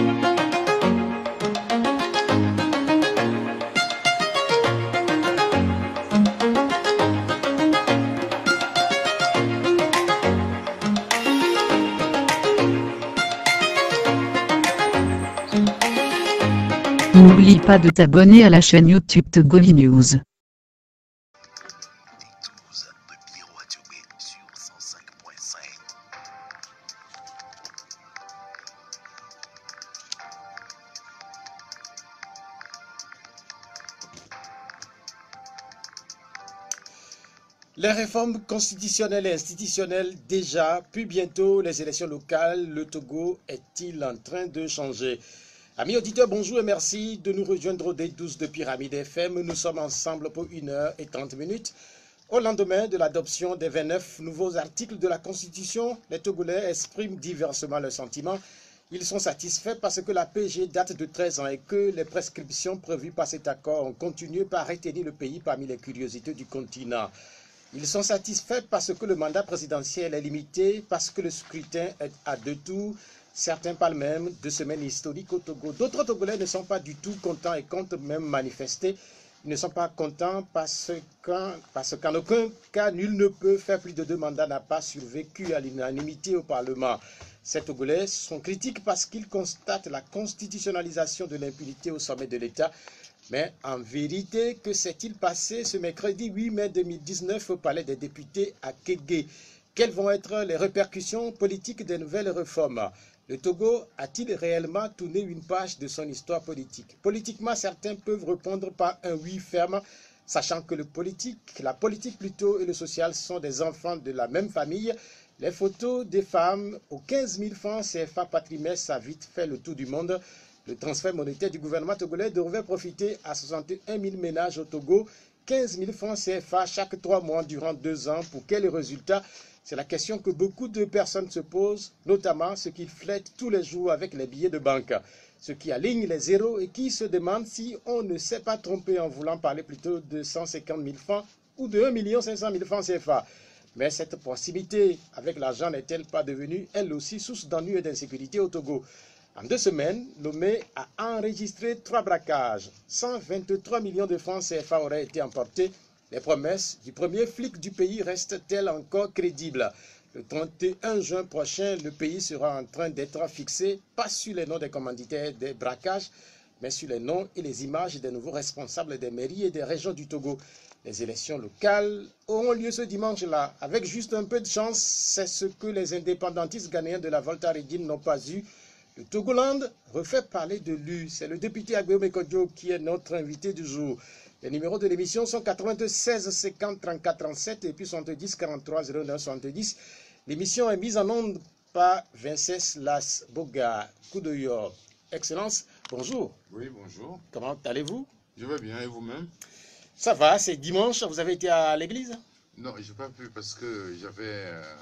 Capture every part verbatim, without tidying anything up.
N'oublie pas de t'abonner à la chaîne YouTube Togovi News. Les réformes constitutionnelles et institutionnelles déjà, puis bientôt les élections locales, le Togo est-il en train de changer? Amis auditeurs, bonjour et merci de nous rejoindre au D douze de Pyramide F M. Nous sommes ensemble pour une heure et trente minutes. Au lendemain de l'adoption des vingt-neuf nouveaux articles de la Constitution, les Togolais expriment diversement leurs sentiments. Ils sont satisfaits parce que la P G date de treize ans et que les prescriptions prévues par cet accord ont continué par retenir le pays parmi les curiosités du continent. Ils sont satisfaits parce que le mandat présidentiel est limité, parce que le scrutin est à deux tours. Certains parlent même de semaines historiques au Togo. D'autres Togolais ne sont pas du tout contents et comptent même manifester. Ils ne sont pas contents parce qu'en parce qu'en aucun cas, nul ne peut faire plus de deux mandats, n'a pas survécu à l'unanimité au Parlement. Ces Togolais sont critiques parce qu'ils constatent la constitutionnalisation de l'impunité au sommet de l'État. Mais en vérité, que s'est-il passé ce mercredi huit mai deux mille dix-neuf au Palais des députés à Kégué? Quelles vont être les répercussions politiques des nouvelles réformes? Le Togo a-t-il réellement tourné une page de son histoire politique? Politiquement, certains peuvent répondre par un oui ferme, sachant que le politique, la politique plutôt et le social sont des enfants de la même famille. Les photos des femmes aux quinze mille francs C F A par trimestre a vite fait le tour du monde. Le transfert monétaire du gouvernement togolais devrait profiter à soixante et un mille ménages au Togo, quinze mille francs C F A chaque trois mois durant deux ans. Pour quels résultats? C'est la question que beaucoup de personnes se posent, notamment ceux qui flirtent tous les jours avec les billets de banque, ceux qui alignent les zéros et qui se demandent si on ne s'est pas trompé en voulant parler plutôt de cent cinquante mille francs ou de un million cinq cent mille francs C F A. Mais cette proximité avec l'argent n'est-elle pas devenue, elle aussi, source d'ennui et d'insécurité au Togo? En deux semaines, Lomé a enregistré trois braquages. cent vingt-trois millions de francs C F A auraient été emportés. Les promesses du premier flic du pays restent-elles encore crédibles? Le trente et un juin prochain, le pays sera en train d'être fixé, pas sur les noms des commanditaires des braquages, mais sur les noms et les images des nouveaux responsables des mairies et des régions du Togo. Les élections locales auront lieu ce dimanche-là. Avec juste un peu de chance, c'est ce que les indépendantistes ghanéens de la Volta Redine n'ont pas eu. Le Togoland refait parler de lui. C'est le député Agbéomé Kodjo qui est notre invité du jour. Les numéros de l'émission sont quatre-vingt-seize cinquante trente-quatre trente-sept et puis soixante-dix quarante-trois zéro neuf soixante-dix. L'émission est mise en onde par Vinces Las Boga Koudoyor. Excellence, bonjour. Oui, bonjour. Comment allez-vous? Je vais bien, et vous-même? Ça va, c'est dimanche, vous avez été à l'église? Non, je n'ai pas pu parce que j'avais euh,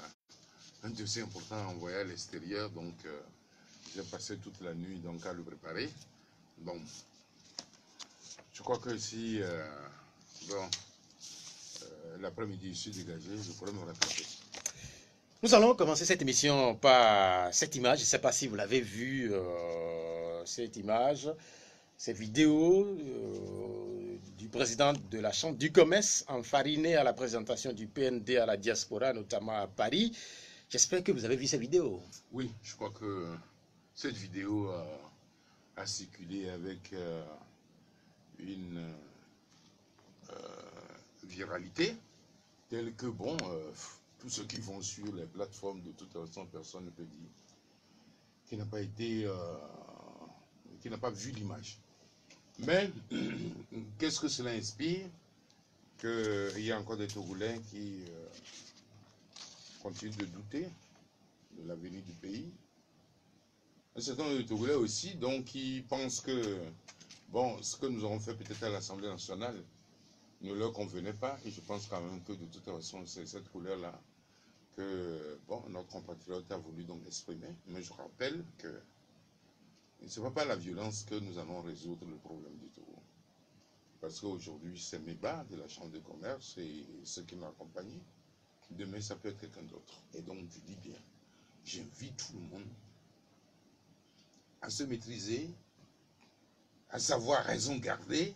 un dossier important à envoyer à l'extérieur, donc euh, j'ai passé toute la nuit donc, à le préparer. Bon, je crois que si euh, bon, euh, l'après-midi je suis dégagé, je pourrais me rattraper. Nous allons commencer cette émission par cette image. Je ne sais pas si vous l'avez vue, euh, cette image, cette vidéo euh, du président de la Chambre du commerce enfariné à la présentation du P N D à la diaspora, notamment à Paris. J'espère que vous avez vu cette vidéo. Oui, je crois que cette vidéo a, a circulé avec euh, une euh, viralité telle que, bon, euh, tous ceux qui vont sur les plateformes, de toute façon, personne ne peut dire qu'il n'a pas été, euh, qu'il n'a pas vu l'image. Mais, qu'est-ce que cela inspire? Qu'il y a encore des Togolais qui euh, continuent de douter de l'avenir du pays. Un certain nombre de Togolais aussi, donc, qui pensent que, bon, ce que nous avons fait peut-être à l'Assemblée nationale ne leur convenait pas. Et je pense quand même que, de toute façon, c'est cette couleur-là que, bon, notre compatriote a voulu donc exprimer. Mais je rappelle que ce n'est pas par la violence que nous allons résoudre le problème du Togo. Parce qu'aujourd'hui, c'est Meba de la Chambre de commerce et ceux qui m'ont accompagné. Demain, ça peut être quelqu'un d'autre. Et donc, je dis bien, j'invite tout le monde à se maîtriser, à savoir raison garder,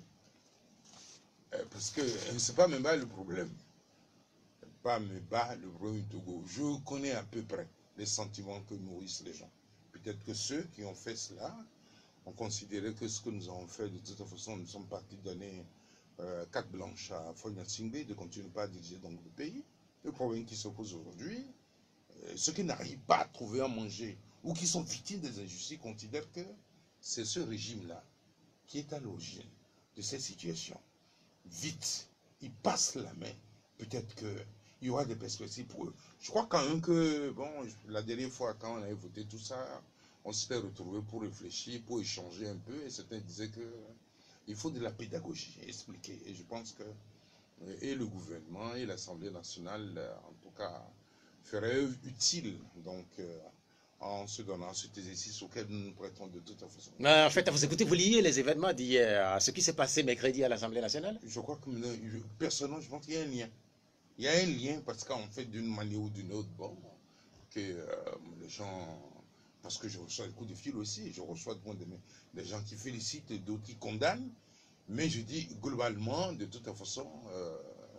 euh, parce que euh, c'est pas même pas le problème. Pas me bas le problème du Togo. Je connais à peu près les sentiments que nourrissent les gens. Peut-être que ceux qui ont fait cela ont considéré que ce que nous avons fait, de toute façon, nous sommes partis donner euh, carte blanche à Fonia Singbe de continuer pas à diriger donc le pays. Le problème qui se pose aujourd'hui, euh, ceux qui n'arrivent pas à trouver à manger ou qui sont victimes des injustices considèrent que c'est ce régime-là qui est à l'origine de cette situation. Vite, ils passent la main. Peut-être que il y aura des perspectives pour eux. Je crois quand même que, bon, la dernière fois, quand on avait voté tout ça, on s'était retrouvés pour réfléchir, pour échanger un peu, et certains disaient que il faut de la pédagogie, expliquer. Et je pense que et le gouvernement et l'Assemblée nationale, en tout cas, feraient œuvre utile, donc, euh, en se donnant cet exercice auquel nous nous prêtons de toute façon. Mais en fait, vous écoutez, vous liez les événements d'hier à ce qui s'est passé mercredi à l'Assemblée nationale? Je crois que, personnellement, je pense qu'il y a un lien. Il y a un lien parce qu'en fait, d'une manière ou d'une autre, bon, que euh, les gens, parce que je reçois des coups de fil aussi, je reçois des, des gens qui félicitent, d'autres qui condamnent, mais je dis globalement, de toute façon, euh,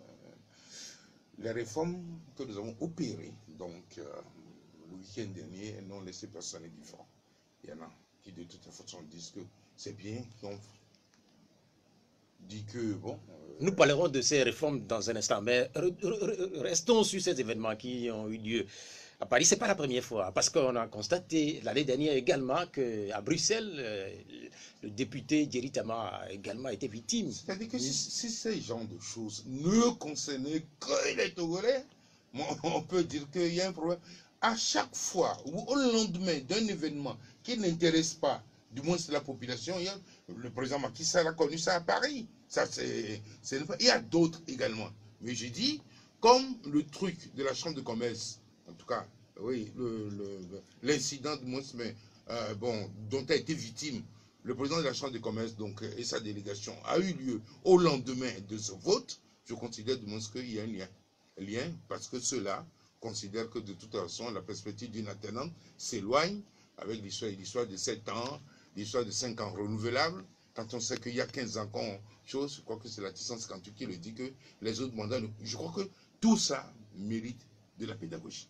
les réformes que nous avons opérées, donc euh, le week-end dernier, n'ont laissé personne indifférent. Il y en a qui de toute façon disent que c'est bien, qui ont dit que, bon... Euh, Nous parlerons de ces réformes dans un instant, mais restons sur ces événements qui ont eu lieu à Paris. Ce n'est pas la première fois, parce qu'on a constaté l'année dernière également qu'à Bruxelles, euh, le député Thierry Tama a également été victime. C'est-à-dire que si, si ces genres de choses ne concernaient que les Togolais, on peut dire qu'il y a un problème. À chaque fois, ou au lendemain d'un événement qui n'intéresse pas, du moins c'est la population, il y a, le président Macky Sall a connu ça à Paris. Ça, c'est, il y a d'autres également. Mais j'ai dit, comme le truc de la Chambre de commerce, en tout cas, oui, l'incident de Monsme, euh, bon, dont a été victime le président de la Chambre de commerce donc, et sa délégation, a eu lieu au lendemain de ce vote, je considère de moins qu'il y a un lien. Un lien parce que ceux-là considèrent que de toute façon, la perspective d'une alternance s'éloigne avec l'histoire l'histoire de sept ans, l'histoire de cinq ans renouvelables. Quand on sait qu'il y a quinze ans qu'on chose, je crois que c'est la six cent cinquante-huit qui le dit que les autres mandats, je crois que tout ça mérite de la pédagogie.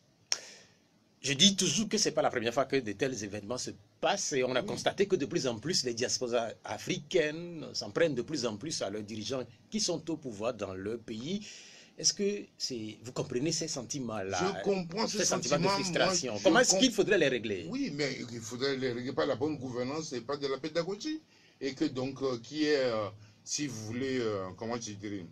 Je dis toujours que ce n'est pas la première fois que de tels événements se passent et on a oui. constaté que de plus en plus les diasporas africaines s'en prennent de plus en plus à leurs dirigeants qui sont au pouvoir dans leur pays. Est-ce que c'est, vous comprenez ces sentiments-là? Je comprends ces, ces sentiments, sentiments de frustration. Moi, Comment est-ce qu'il faudrait les régler? Oui, mais il faudrait les régler par la bonne gouvernance et pas de la pédagogie. Et que donc, euh, qui est, euh, si vous voulez, euh, comment je dirais,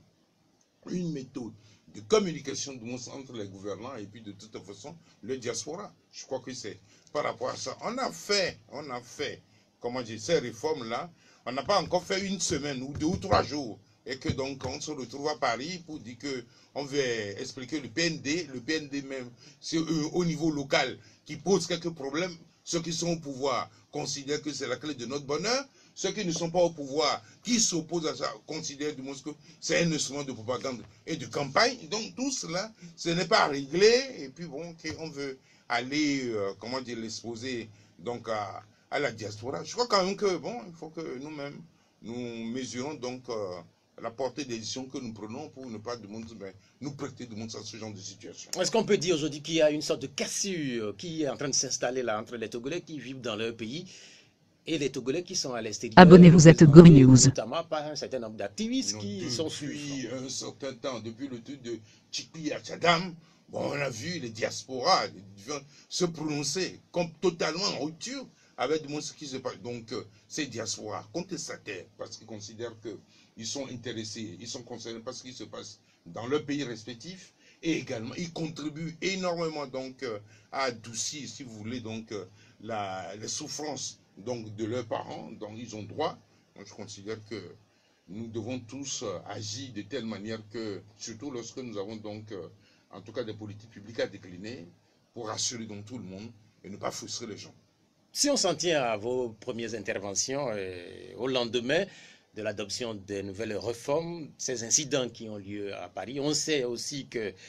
une méthode de communication de mon entre les gouvernants et puis de toute façon, le diaspora. Je crois que c'est par rapport à ça. On a fait, on a fait, comment dire, ces réformes-là, on n'a pas encore fait une semaine ou deux ou trois jours. Et que donc on se retrouve à Paris pour dire que on veut expliquer le P N D, le P N D même, c'est euh, au niveau local qui pose quelques problèmes. Ceux qui sont au pouvoir considèrent que c'est la clé de notre bonheur. Ceux qui ne sont pas au pouvoir, qui s'opposent à ça, considèrent du moins que c'est un instrument de propagande et de campagne. Donc tout cela, ce n'est pas réglé. Et puis bon, on veut aller, euh, comment dire, l'exposer donc à, à la diaspora. Je crois quand même que bon, il faut que nous-mêmes nous mesurons donc euh, la portée des décisions que nous prenons pour ne pas de monde, ben, nous prêter de monde à ce genre de situation. Est-ce qu'on peut dire aujourd'hui qu'il y a une sorte de cassure qui est en train de s'installer là entre les Togolais qui vivent dans leur pays et les Togolais qui sont à l'extérieur? Abonnez-vous à Togo News. Notamment par un certain nombre d'activistes qui depuis sont suivis. Depuis un certain temps, depuis le truc de Chikpi à Tchadam, bon, on a vu les diasporas les, se prononcer comme totalement en rupture avec ce qui se passe. Donc, euh, ces diasporas contestataires, parce qu'ils considèrent qu'ils sont intéressés, ils sont concernés par ce qui se passe dans leur pays respectif, et également, ils contribuent énormément donc, euh, à adoucir, si vous voulez, donc, euh, la, les souffrances donc, de leurs parents, donc ils ont droit. Donc, je considère que nous devons tous euh, agir de telle manière que, surtout lorsque nous avons donc, euh, en tout cas des politiques publiques à décliner, pour rassurer donc tout le monde et ne pas frustrer les gens. Si on s'en tient à vos premières interventions, euh, au lendemain de l'adoption des nouvelles réformes, ces incidents qui ont lieu à Paris, on sait aussi que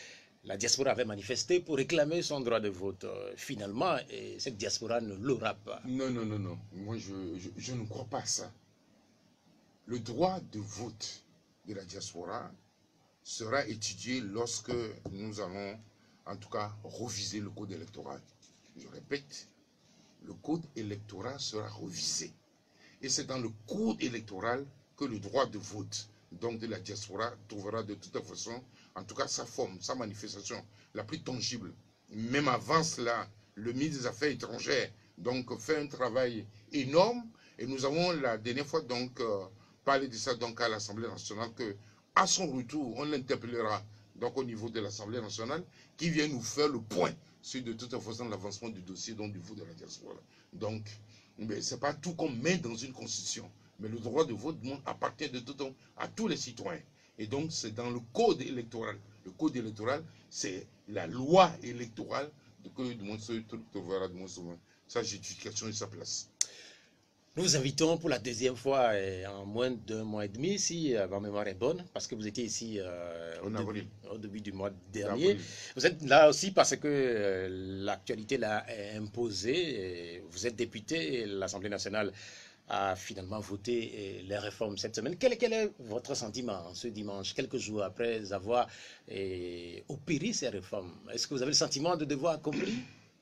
la diaspora avait manifesté pour réclamer son droit de vote. Finalement, et cette diaspora ne l'aura pas. Non, non, non, non. Moi, je, je, je ne crois pas à ça. Le droit de vote de la diaspora sera étudié lorsque nous allons, en tout cas, reviser le code électoral. Je répète, le code électoral sera revisé. Et c'est dans le code électoral que le droit de vote, donc de la diaspora, trouvera de toute façon, en tout cas, sa forme, sa manifestation la plus tangible. Même avant cela, le ministre des Affaires étrangères donc, fait un travail énorme. Et nous avons la dernière fois donc euh, parlé de ça donc, à l'Assemblée nationale, que à son retour, on l'interpellera donc au niveau de l'Assemblée nationale, qui vient nous faire le point sur de toute façon l'avancement du dossier donc, du vote de la diaspora. Donc, ce n'est pas tout qu'on met dans une constitution, mais le droit de vote appartient de tout temps à tous les citoyens. Et donc, c'est dans le code électoral. Le code électoral, c'est la loi électorale que du moins ce truc trouvera du moins sa justification et sa place. Nous vous invitons pour la deuxième fois en moins d'un mois et demi, si ma mémoire est bonne, parce que vous étiez ici euh, au, début, au début du mois dernier. Vous êtes là aussi parce que euh, l'actualité l'a imposé. Vous êtes député et l'Assemblée nationale a finalement voté les réformes cette semaine. Quel, quel est votre sentiment ce dimanche, quelques jours après avoir eh, opéré ces réformes? Est-ce que vous avez le sentiment de devoir accompli?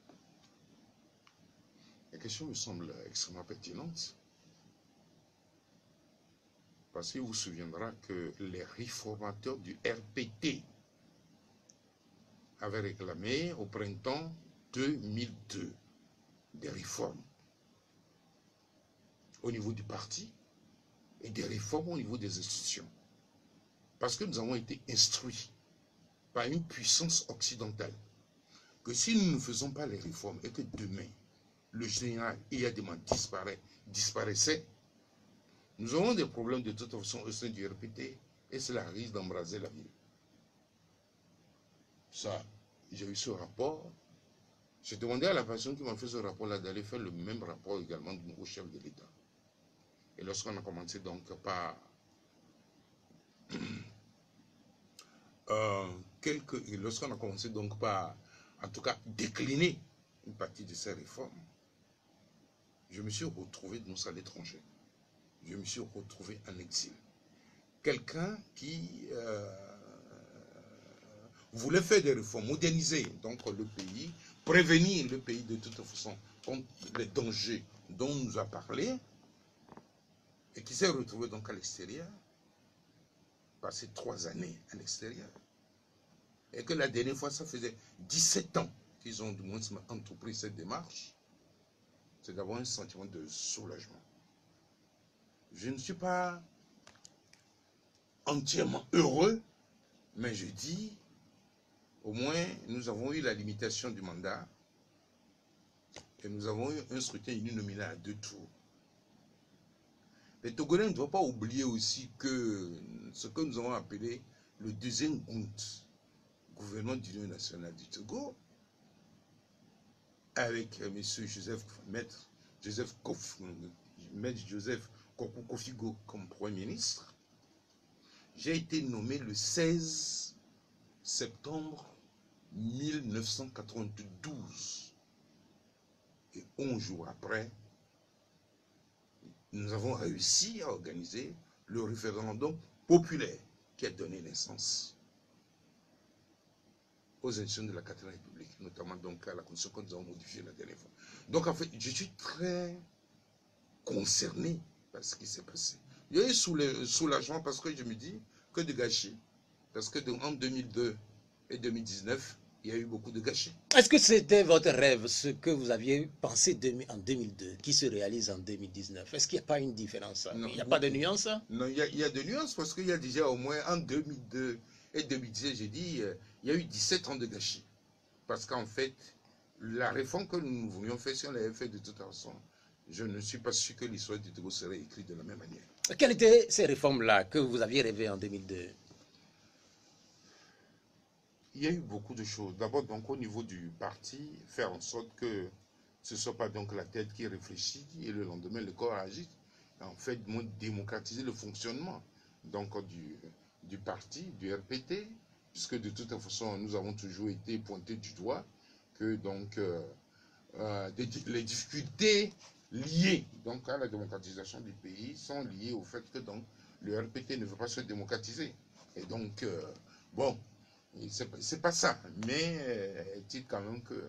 La question me semble extrêmement pertinente. Parce qu'il vous souviendra que les réformateurs du R P T avaient réclamé au printemps deux mille deux des réformes au niveau du parti et des réformes au niveau des institutions. Parce que nous avons été instruits par une puissance occidentale que si nous ne faisons pas les réformes et que demain, le général Iyadema disparaît, disparaissait, nous aurons des problèmes de toute façon au sein du R P T et cela risque d'embraser la ville. Ça, j'ai eu ce rapport. J'ai demandé à la personne qui m'a fait ce rapport-là d'aller faire le même rapport également du nouveau chef de l'État. Et lorsqu'on a commencé donc par euh, quelques, lorsqu'on a commencé donc par, en tout cas, décliner une partie de ces réformes, je me suis retrouvé dans à l'étranger. Je me suis retrouvé en exil. Quelqu'un qui euh, voulait faire des réformes, moderniser donc le pays, prévenir le pays de toute façon contre les dangers dont on nous a parlé, et qui s'est retrouvé donc à l'extérieur, passé trois années à l'extérieur, et que la dernière fois, ça faisait dix-sept ans qu'ils ont du moins entrepris cette démarche, c'est d'avoir un sentiment de soulagement. Je ne suis pas entièrement heureux, mais je dis, au moins, nous avons eu la limitation du mandat et nous avons eu un scrutin uninominal à deux tours. Les Togolais ne doivent pas oublier aussi que ce que nous avons appelé le deuxième compte, gouvernement d'union nationale du Togo, avec M. Joseph, Maître Joseph Kof, Maître Joseph Kofigo comme Premier ministre, j'ai été nommé le seize septembre mille neuf cent quatre-vingt-douze. Et onze jours après, nous avons réussi à organiser le référendum populaire qui a donné naissance aux élections de la quatrième République, notamment donc à la constitution que nous avons modifiée la dernière fois. Donc en fait, je suis très concerné par ce qui s'est passé. Il y a eu soulagement parce que je me dis que de gâchis. Parce que en deux mille deux et deux mille dix-neuf, il y a eu beaucoup de gâchis. Est-ce que c'était votre rêve, ce que vous aviez pensé en deux mille deux, qui se réalise en deux mille dix-neuf? Est-ce qu'il n'y a pas une différence? Non, il n'y a pas de nuance? Non, il y a, il y a de nuances parce qu'il y a déjà au moins en deux mille deux et deux mille dix, j'ai dit, euh, il y a eu dix-sept ans de gâchis. Parce qu'en fait, la réforme que nous voulions faire, si on l'avait fait de toute façon, je ne suis pas sûr que l'histoire du Togo serait écrite de la même manière. Quelles étaient ces réformes-là que vous aviez rêvé en deux mille deux? Il y a eu beaucoup de choses. D'abord, donc, au niveau du parti, faire en sorte que ce ne soit pas donc la tête qui réfléchit et le lendemain le corps agit. En fait, démocratiser le fonctionnement donc, du, du parti, du R P T, puisque de toute façon, nous avons toujours été pointés du doigt que donc euh, euh, des, les difficultés liées donc à la démocratisation du pays sont liées au fait que donc le R P T ne veut pas se démocratiser. Et donc, euh, bon, c'est pas ça, mais euh, est-il quand même que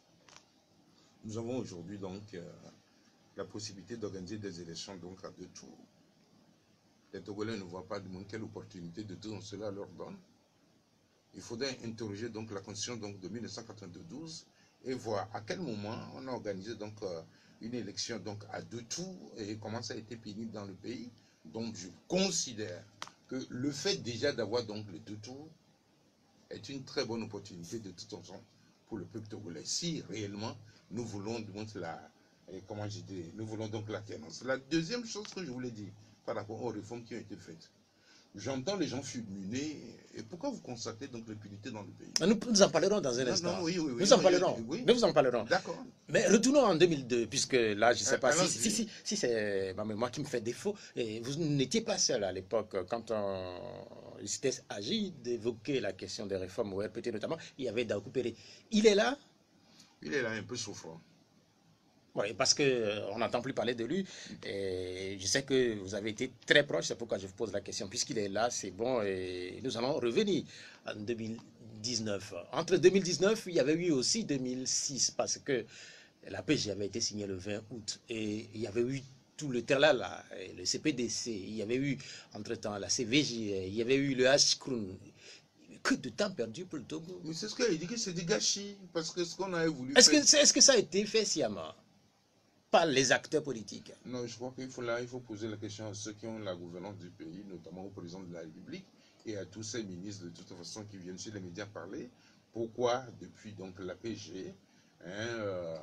nous avons aujourd'hui donc euh, la possibilité d'organiser des élections donc à deux tours. Les Togolais ne voient pas de moins quelle opportunité de tout cela leur donne. Il faudrait interroger donc la constitution donc de mille neuf cent quatre-vingt-douze et voir à quel moment on a organisé donc euh, une élection donc à deux tours et comment ça a été pénible dans le pays. Donc je considère que le fait déjà d'avoir donc les deux tours est une très bonne opportunité de toute façon pour le peuple togolais. Si réellement nous voulons donc la, comment je dis, nous voulons donc l'alternance. La deuxième chose que je voulais dire par rapport aux réformes qui ont été faites, j'entends les gens fulminer. Et pourquoi vous constatez donc l'impunité dans le pays? Nous, nous en parlerons dans un non, instant. Non, oui, oui, oui, nous en oui, parlerons. Oui. Nous en parlerons. D'accord. Mais retournons en deux mille deux, puisque là, je ne sais pas alors, si, si, si, si c'est ma mémoire qui me fait défaut. Et vous n'étiez pas seul à l'époque quand on, il s'était agi d'évoquer la question des réformes au R P T notamment. Il y avait Daoukou Péré. Il est là? Il est là un peu souffrant. Oui, parce qu'on n'entend plus parler de lui. Et je sais que vous avez été très proche, c'est pourquoi je vous pose la question. Puisqu'il est là, c'est bon, et nous allons revenir en deux mille dix-neuf. Entre deux mille dix-neuf, il y avait eu aussi deux mille six, parce que la P G avait été signée le vingt août. Et il y avait eu tout le terrain là, le C P D C, il y avait eu, entre-temps, la C V J, il y avait eu le H C R U N. Que de temps perdu pour le Togo. Mais c'est ce qu'il dit, que c'est du gâchis, parce que ce qu'on avait voulu Est-ce faire... que, est-ce que ça a été fait sciemment par les acteurs politiques? Non, je crois qu'il faut là, il faut poser la question à ceux qui ont la gouvernance du pays, notamment au président de la République et à tous ces ministres de toute façon qui viennent sur les médias parler. Pourquoi depuis donc la P G, hein, euh,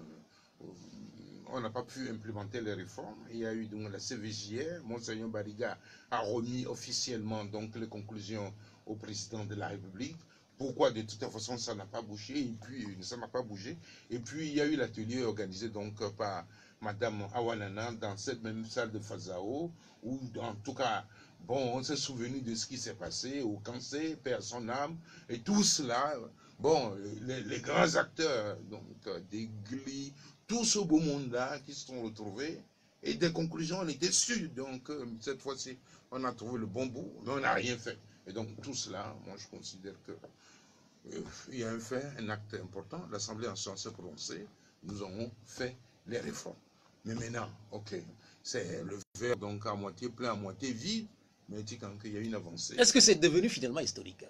on n'a pas pu implémenter les réformes? Il y a eu donc la C V J R, Monseigneur Bariga a remis officiellement donc les conclusions au président de la République. Pourquoi de toute façon ça n'a pas bougé, et puis ça n'a pas bougé. Et puis il y a eu l'atelier organisé donc par Madame Awanana dans cette même salle de Fazao, où en tout cas, bon, on s'est souvenu de ce qui s'est passé au cancer, perd son âme, et tout cela, bon, les, les grands acteurs, donc des glis, tout ce beau monde-là qui se sont retrouvés, et des conclusions, on était sûrs, donc cette fois-ci, on a trouvé le bon bout, mais on n'a rien fait. Et donc tout cela, moi je considère que euh, il y a un fait, un acte important, l'Assemblée nationale s'est prononcée, nous avons fait les réformes. Mais maintenant, ok, c'est le verre donc à moitié plein, à moitié vide, mais il dit quand qu'il y a une avancée. Est-ce que c'est devenu finalement historique?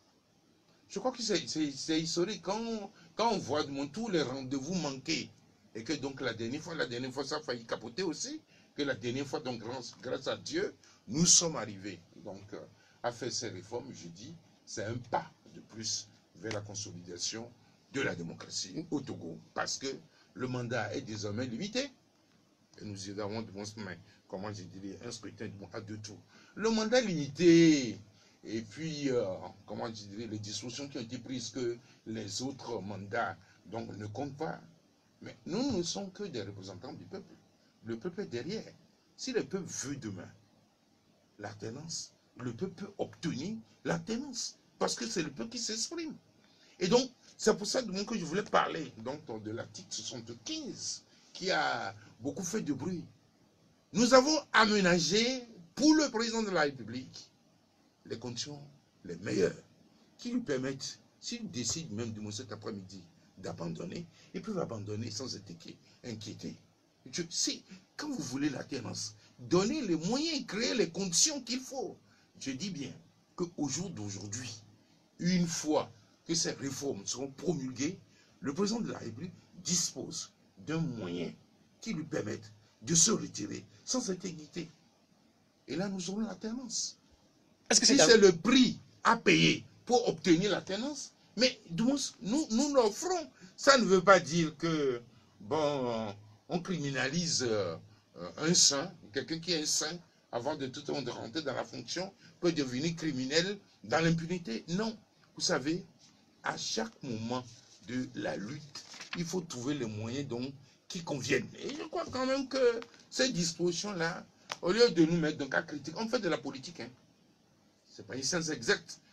Je crois que c'est historique. Quand, quand on voit tous les rendez-vous manqués, et que donc la dernière fois, la dernière fois ça a failli capoter aussi, que la dernière fois, donc grâce, grâce à Dieu, nous sommes arrivés donc euh, à faire ces réformes, je dis, c'est un pas de plus vers la consolidation de la démocratie au Togo, parce que le mandat est désormais limité. Et nous y avons, comment je dirais, un scrutin à deux tours. Le mandat limité, et puis, euh, comment je dirais, les dispositions qui ont été prises que les autres mandats donc, ne comptent pas. Mais nous ne sommes que des représentants du peuple. Le peuple est derrière. Si le peuple veut demain l'alternance, le peuple peut obtenir l'alternance, parce que c'est le peuple qui s'exprime. Et donc, c'est pour ça donc, que je voulais parler donc, de l'article soixante-quinze, qui a beaucoup fait de bruit. Nous avons aménagé pour le président de la République les conditions les meilleures qui lui permettent, s'il décide même de cet après-midi d'abandonner, ils peuvent abandonner sans être inquiétés. Je, si, quand vous voulez l'alternance, donnez les moyens, créez les conditions qu'il faut. Je dis bien qu'au jour d'aujourd'hui, une fois que ces réformes seront promulguées, le président de la République dispose d'un moyen qui lui permette de se retirer sans intégrité. Et là, nous aurons l'alternance. Est-ce que si c'est le prix à payer pour obtenir l'alternance, mais nous, nous l'offrons. Ça ne veut pas dire que, bon, on criminalise euh, un saint, quelqu'un qui est un saint, avant de tout le monde rentrer dans la fonction, peut devenir criminel dans l'impunité. Non. Vous savez, à chaque moment de la lutte, il faut trouver les moyens donc, qui conviennent. Et je crois quand même que ces dispositions-là, au lieu de nous mettre donc à critiquer, on fait de la politique. Hein. Ce n'est pas une science exacte.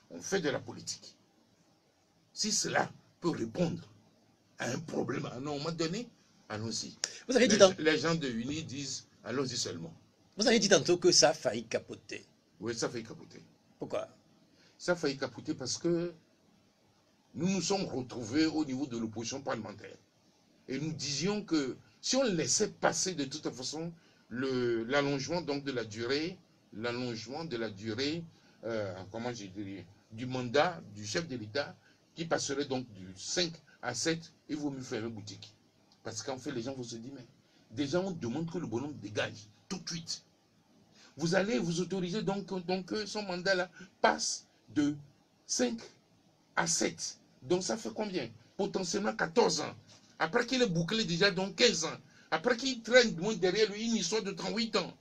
on fait de la politique. Si cela peut répondre à un problème à un moment donné, allons-y. Vous avez dit Les, tant- les gens de Uni disent, allons-y seulement. vous avez dit tantôt que ça a failli capoter. Oui, ça a failli capoter. Pourquoi? Ça a failli capoter parce que nous nous sommes retrouvés au niveau de l'opposition parlementaire. Et nous disions que si on laissait passer de toute façon l'allongement donc de la durée, l'allongement de la durée, euh, comment je dirais, du mandat du chef de l'État, qui passerait donc du cinq à sept, il vaut mieux fermer boutique. Parce qu'en fait, les gens vont se dire, mais déjà on demande que le bonhomme dégage tout de suite. Vous allez vous autoriser donc, donc que son mandat là passe de cinq à sept. Donc ça fait combien? Potentiellement quatorze ans. Après qu'il ait bouclé déjà donc quinze ans. Après qu'il traîne derrière lui une histoire de trente-huit ans.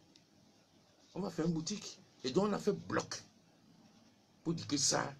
On va faire une boutique. Et donc on a fait bloc. Pour dire que ça,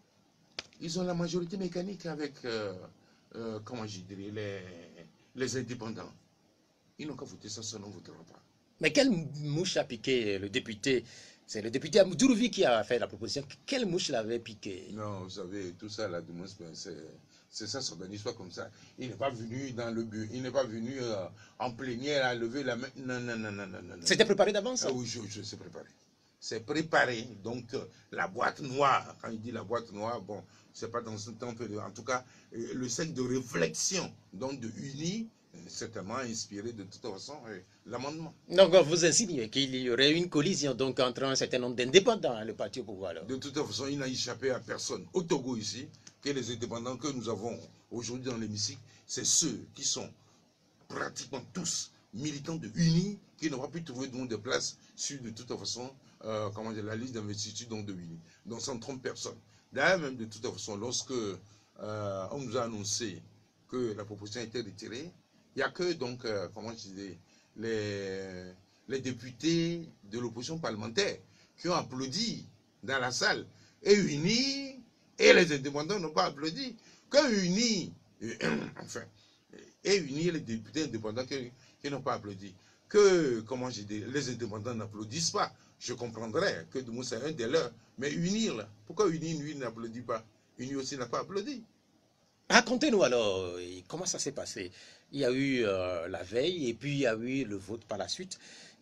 ils ont la majorité mécanique avec, euh, euh, comment je dirais, les, les indépendants. Ils n'ont qu'à voter ça, ça n'en votera pas. Mais quelle mouche a piqué le député? C'est le député Amoudurouvi qui a fait la proposition. Quelle mouche l'avait piqué? Non, vous savez, tout ça, là, c'est ça, s'organise pas comme ça. Il n'est pas venu dans le but, il n'est pas venu euh, en plénière à lever la main. Non, non, non, non, non. non. C'était préparé d'avance? Ah oui, je, je sais préparé. C'est préparé. Donc, euh, la boîte noire, quand il dit la boîte noire, bon, c'est pas dans ce temps que, en tout cas, euh, le cercle de réflexion, donc de Uni, certainement inspiré de toute façon euh, l'amendement. Donc vous insinuez qu'il y aurait une collision donc entre un certain nombre d'indépendants et le parti au pouvoir alors. De toute façon, il n'a échappé à personne. Au Togo ici, que les indépendants que nous avons aujourd'hui dans l'hémicycle, c'est ceux qui sont pratiquement tous militants de Uni, qui n'ont pas pu trouver de place sur de toute façon euh, comment dire, la liste d'investiture de Uni. Donc ça ne trompe personne. D'ailleurs, même de toute façon, lorsque euh, on nous a annoncé que la proposition a été retirée, il n'y a que donc, euh, comment je disais, les, les députés de l'opposition parlementaire qui ont applaudi dans la salle. Et Uni, et les indépendants n'ont pas applaudi. Que Uni, euh, enfin, et Uni et les députés indépendants qui, qui n'ont pas applaudi. Que, comment je dis, les indépendants n'applaudissent pas. Je comprendrais que c'est un des leurs. Mais unir, là, pourquoi Uni, lui, n'applaudit pas? Uni aussi n'a pas applaudi. Racontez-nous alors, comment ça s'est passé? Il y a eu euh, la veille et puis il y a eu le vote par la suite.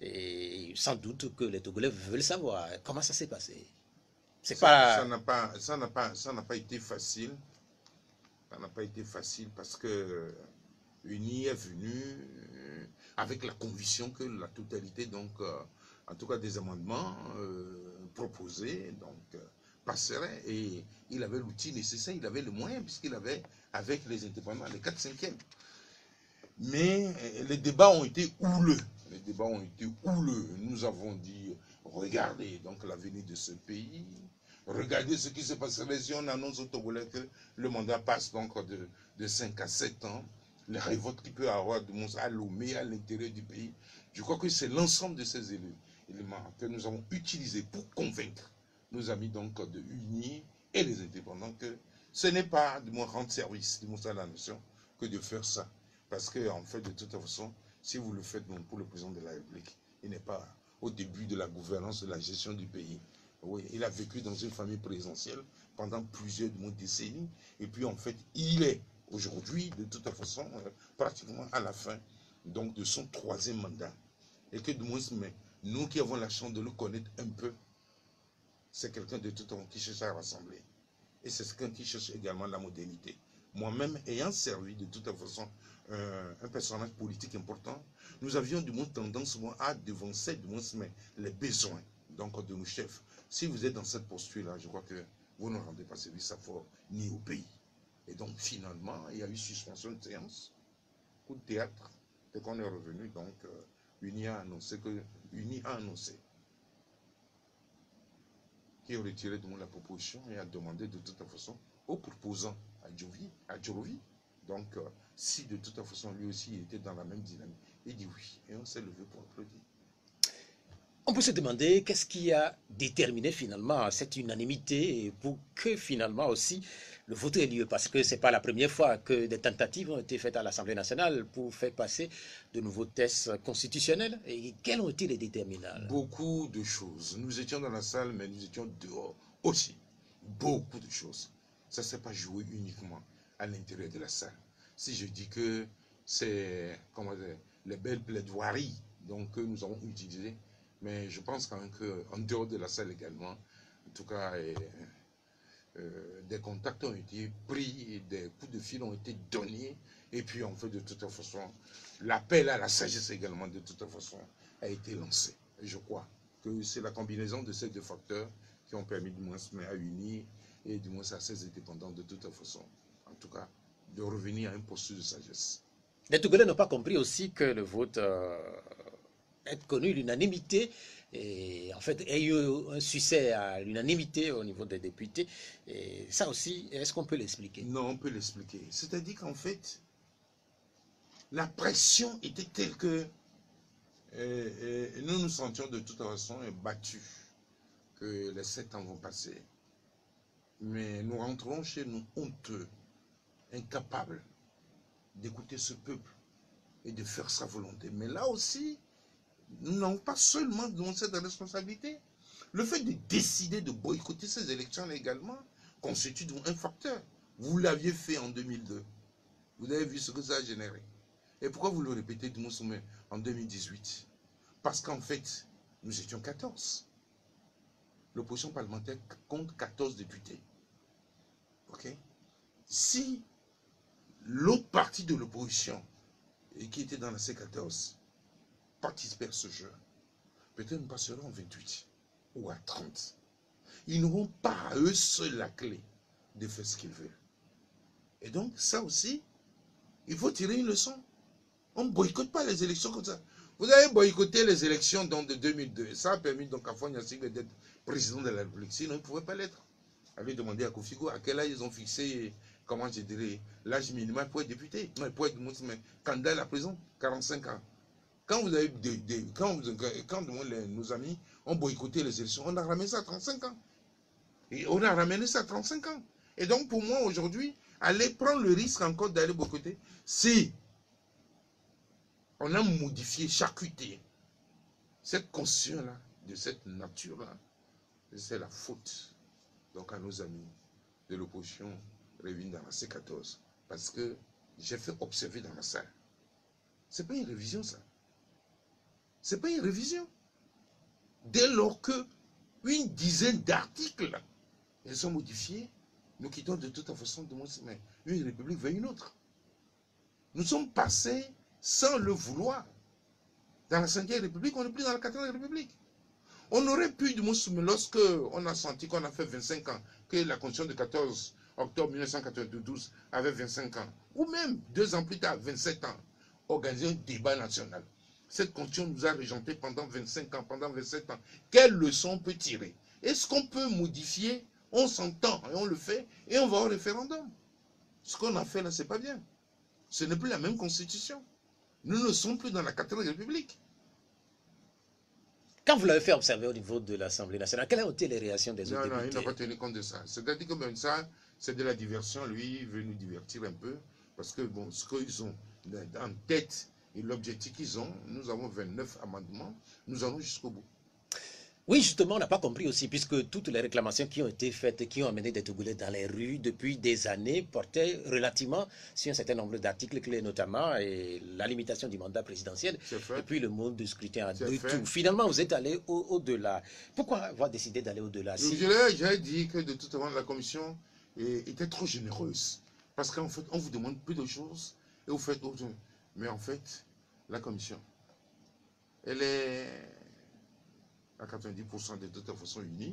Et sans doute que les Togolais veulent savoir comment ça s'est passé. C'est pas... Ça n'a pas, ça n'a pas, ça n'a pas été facile. Ça n'a pas été facile parce que Uni est venu avec la conviction que la totalité, donc, euh, en tout cas des amendements euh, proposés, donc, euh, passerait et il avait l'outil nécessaire, il avait le moyen puisqu'il avait avec les indépendants les quatre cinquièmes. Mais euh, les débats ont été houleux. Les débats ont été houleux. Nous avons dit, regardez donc l'avenir de ce pays, regardez ce qui se passerait si on annonce au Togolais que le mandat passe donc de, de cinq à sept ans, les révoltes qu'il peut y avoir de Mons à Lomé, à l'intérieur du pays. Je crois que c'est l'ensemble de ces éléments que nous avons utilisés pour convaincre nos amis donc de Uni et les indépendants que ce n'est pas de moi rendre service de à la nation que de faire ça. Parce que en fait, de toute façon, si vous le faites donc, pour le président de la République, il n'est pas au début de la gouvernance, de la gestion du pays. Oui, il a vécu dans une famille présidentielle pendant plusieurs décennies. Et puis en fait, il est aujourd'hui, de toute façon, euh, pratiquement à la fin donc, de son troisième mandat. Et que de moins, mais nous qui avons la chance de le connaître un peu, c'est quelqu'un de tout temps qui cherche à rassembler. Et c'est quelqu'un qui cherche également la modernité. Moi-même, ayant servi de toute façon euh, un personnage politique important, nous avions du moins tendance moi, à devancer du moins, mais les besoins donc, de nos chefs. Si vous êtes dans cette posture-là, je crois que vous ne rendez pas service à fort ni au pays. Et donc finalement, il y a eu suspension de séance, coup de théâtre, dès qu'on est revenu, donc euh, Uni a annoncé que Uni a annoncé qui a retiré de la proposition et a demandé de toute façon aux proposants à Djovi, à Djorovi, donc euh, si de toute façon lui aussi il était dans la même dynamique, il dit oui, et on s'est levé pour applaudir. On peut se demander qu'est-ce qui a déterminé finalement cette unanimité pour que finalement aussi le vote ait lieu, parce que ce n'est pas la première fois que des tentatives ont été faites à l'Assemblée nationale pour faire passer de nouveaux tests constitutionnels. Et quels ont été les déterminants? Beaucoup de choses. Nous étions dans la salle, mais nous étions dehors aussi. beaucoup de choses. Ça ne s'est pas joué uniquement à l'intérieur de la salle. Si je dis que c'est, comment dire, les belles plaidoiries donc, que nous avons utilisées, mais je pense quand même qu'en dehors de la salle également, en tout cas, et, euh, des contacts ont été pris, des coups de fil ont été donnés, et puis en fait, de toute façon, l'appel à la sagesse également, de toute façon, a été lancé. Et je crois que c'est la combinaison de ces deux facteurs qui ont permis du moins à unir et du moins à ces indépendants de toute façon, en tout cas, de revenir à un posture de sagesse. Les Togolais n'ont pas compris aussi que le vote euh, est connu l'unanimité et en fait, il y a eu un succès à l'unanimité au niveau des députés. Et ça aussi, est-ce qu'on peut l'expliquer? Non, on peut l'expliquer. C'est-à-dire qu'en fait, la pression était telle que et, et nous nous sentions de toute façon battus, que les sept ans vont passer. Mais nous rentrons chez nous honteux, incapables d'écouter ce peuple et de faire sa volonté. Mais là aussi, nous n'avons pas seulement donné cette responsabilité. Le fait de décider de boycotter ces élections également constitue donc un facteur. Vous l'aviez fait en deux mille deux. Vous avez vu ce que ça a généré. Et pourquoi vous le répétez en deux mille dix-huit? Parce qu'en fait, nous étions quatorze. L'opposition parlementaire compte quatorze députés. Ok? Si l'autre partie de l'opposition, qui était dans la C quatorze, participait à ce jeu, peut-être nous passerons en vingt-huit ou à trente. Ils n'auront pas à eux seuls la clé de faire ce qu'ils veulent. Et donc, ça aussi, il faut tirer une leçon. On ne boycotte pas les élections comme ça. Vous avez boycotté les élections donc, de deux mille deux. Ça a permis donc à Fagne Gnassingbé d'être président de la République. Sinon, il ne pouvait pas l'être. Allez demander à Kofi Go à quel âge ils ont fixé, comment je dirais, l'âge minimal pour être député, pour être candidat à la prison, quarante-cinq ans. Quand vous avez des, des, quand, vous, quand les, nos amis ont boycotté les élections, on a ramené ça à trente-cinq ans. Et on a ramené ça à trente-cinq ans. Et donc pour moi aujourd'hui, aller prendre le risque encore d'aller boycotter, si on a modifié, charcuté cette constitution-là, de cette nature-là, c'est la faute donc à nos amis de l'opposition réunis dans la C quatorze. Parce que j'ai fait observer dans la salle. Ce n'est pas une révision, ça. Ce n'est pas une révision. Dès lors que une dizaine d'articles ils sont modifiés, nous quittons de toute façon de une république vers une autre. Nous sommes passés sans le vouloir. Dans la cinquième république, on n'est plus dans la quatrième république. On aurait pu, lorsque on a senti qu'on a fait vingt-cinq ans, que la constitution de quatorze octobre mille neuf cent quatre-vingt-douze avait vingt-cinq ans, ou même deux ans plus tard, vingt-sept ans, organiser un débat national. Cette constitution nous a régenté pendant vingt-cinq ans, pendant vingt-sept ans. Quelle leçon on peut tirer? Est-ce qu'on peut modifier? On s'entend et on le fait et on va au référendum. Ce qu'on a fait là, c'est pas bien. Ce n'est plus la même constitution. Nous ne sommes plus dans la quatrième république. Quand vous l'avez fait observer au niveau de l'Assemblée nationale, quelles ont été les réactions des autres députés? Non, non, il n'a pas tenu compte de ça. C'est-à-dire que même ça, c'est de la diversion. Lui, il veut nous divertir un peu. Parce que, bon, ce qu'ils ont en tête et l'objectif qu'ils ont, nous avons vingt-neuf amendements, nous allons jusqu'au bout. Oui, justement, on n'a pas compris aussi, puisque toutes les réclamations qui ont été faites, qui ont amené des Togolais dans les rues depuis des années, portaient relativement sur un certain nombre d'articles clés, notamment et la limitation du mandat présidentiel, et puis le mode de scrutin à deux tours. Finalement, vous êtes allé au-delà. Pourquoi avoir décidé d'aller au-delà? Si... J'ai dit que de toute façon, la commission était trop généreuse. Parce qu'en fait, on vous demande plus de choses, et vous faites autre chose. Mais en fait, la commission, elle est... à quatre-vingt-dix pour cent de toute façon unis.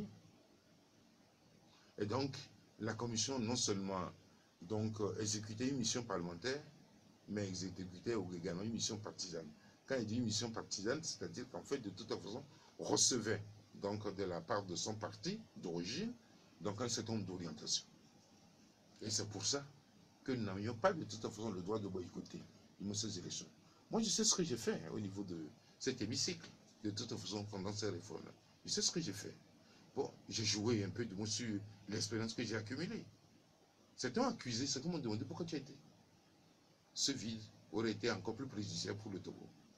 Et donc, la commission non seulement donc, euh, exécutait une mission parlementaire, mais exécutait également une mission partisane. Quand il dit une mission partisane, c'est-à-dire qu'en fait, de toute façon, recevait donc de la part de son parti d'origine, donc un certain nombre d'orientations. Et c'est pour ça que nous n'avions pas de toute façon le droit de boycotter ces élections. Moi, je sais ce que j'ai fait hein, au niveau de cet hémicycle. De toute façon, pendant ces réformes-là. Je sais ce que j'ai fait. Bon, j'ai joué un peu de moi sur l'expérience que j'ai accumulée. Certains ont accusé, certains m'ont demandé pourquoi tu as été. Ce vide aurait été encore plus préjudiciable pour le Togo.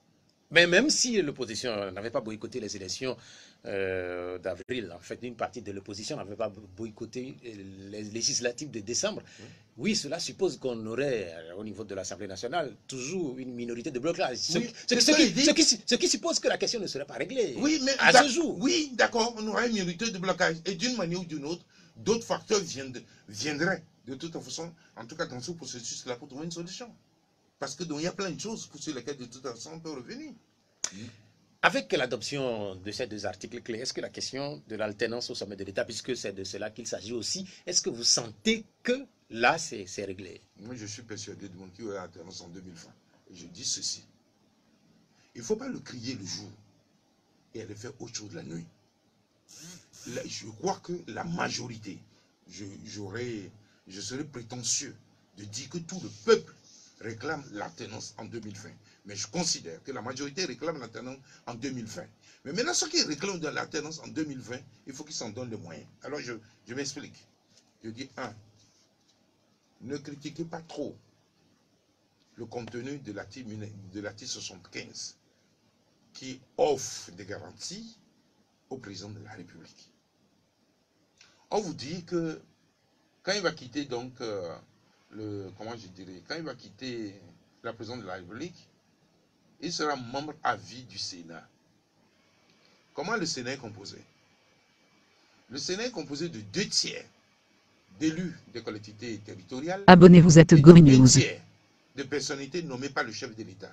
Mais même si l'opposition n'avait pas boycotté les élections euh, d'avril, en fait, une partie de l'opposition n'avait pas boycotté les législatives de décembre, oui, oui cela suppose qu'on aurait, au niveau de l'Assemblée nationale, toujours une minorité de blocage. Ce, oui, ce, ce, ce, qui, ce, qui, ce qui suppose que la question ne serait pas réglée oui, mais à ce jour. Oui, d'accord, on aurait une minorité de blocage. Et d'une manière ou d'une autre, d'autres facteurs viendraient de toute façon, en tout cas dans ce processus-là, pour trouver une solution. Parce que donc il y a plein de choses pour sur lesquelles de toute façon on peut revenir. Avec l'adoption de ces deux articles clés, est-ce que la question de l'alternance au sommet de l'État, puisque c'est de cela qu'il s'agit aussi, est-ce que vous sentez que là c'est réglé? Moi je suis persuadé de mon qu'il y aura l'alternance en deux mille vingt. Et je dis ceci. Il ne faut pas le crier le jour et aller faire autre chose la nuit. Là, je crois que la majorité, je, je serais prétentieux de dire que tout le peuple réclame l'alternance en deux mille vingt. Mais je considère que la majorité réclame l'alternance en deux mille vingt. Mais maintenant, ceux qui réclament de l'alternance en deux mille vingt, il faut qu'ils s'en donnent les moyens. Alors, je, je m'explique. Je dis, un, ne critiquez pas trop le contenu de l'article soixante-quinze qui offre des garanties au président de la République. On vous dit que quand il va quitter donc euh, le, comment je dirais, quand il va quitter la présidence de la République, il sera membre à vie du Sénat. Comment le Sénat est composé? Le Sénat est composé de deux tiers d'élus des collectivités territoriales. Abonnez-vous à Togo News. Deux tiers de personnalités nommées par le chef de l'État.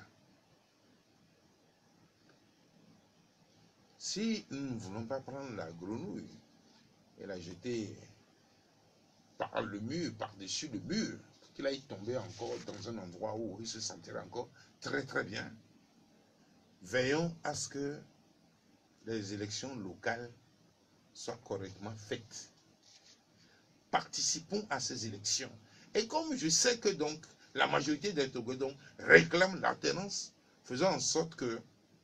Si nous ne voulons pas prendre la grenouille et la jeter par le mur, par-dessus le mur, qu'il aille tomber encore dans un endroit où il se sentirait encore très très bien, veillons à ce que les élections locales soient correctement faites. Participons à ces élections. Et comme je sais que donc la majorité des Togodons réclament l'alternance, faisons en sorte que,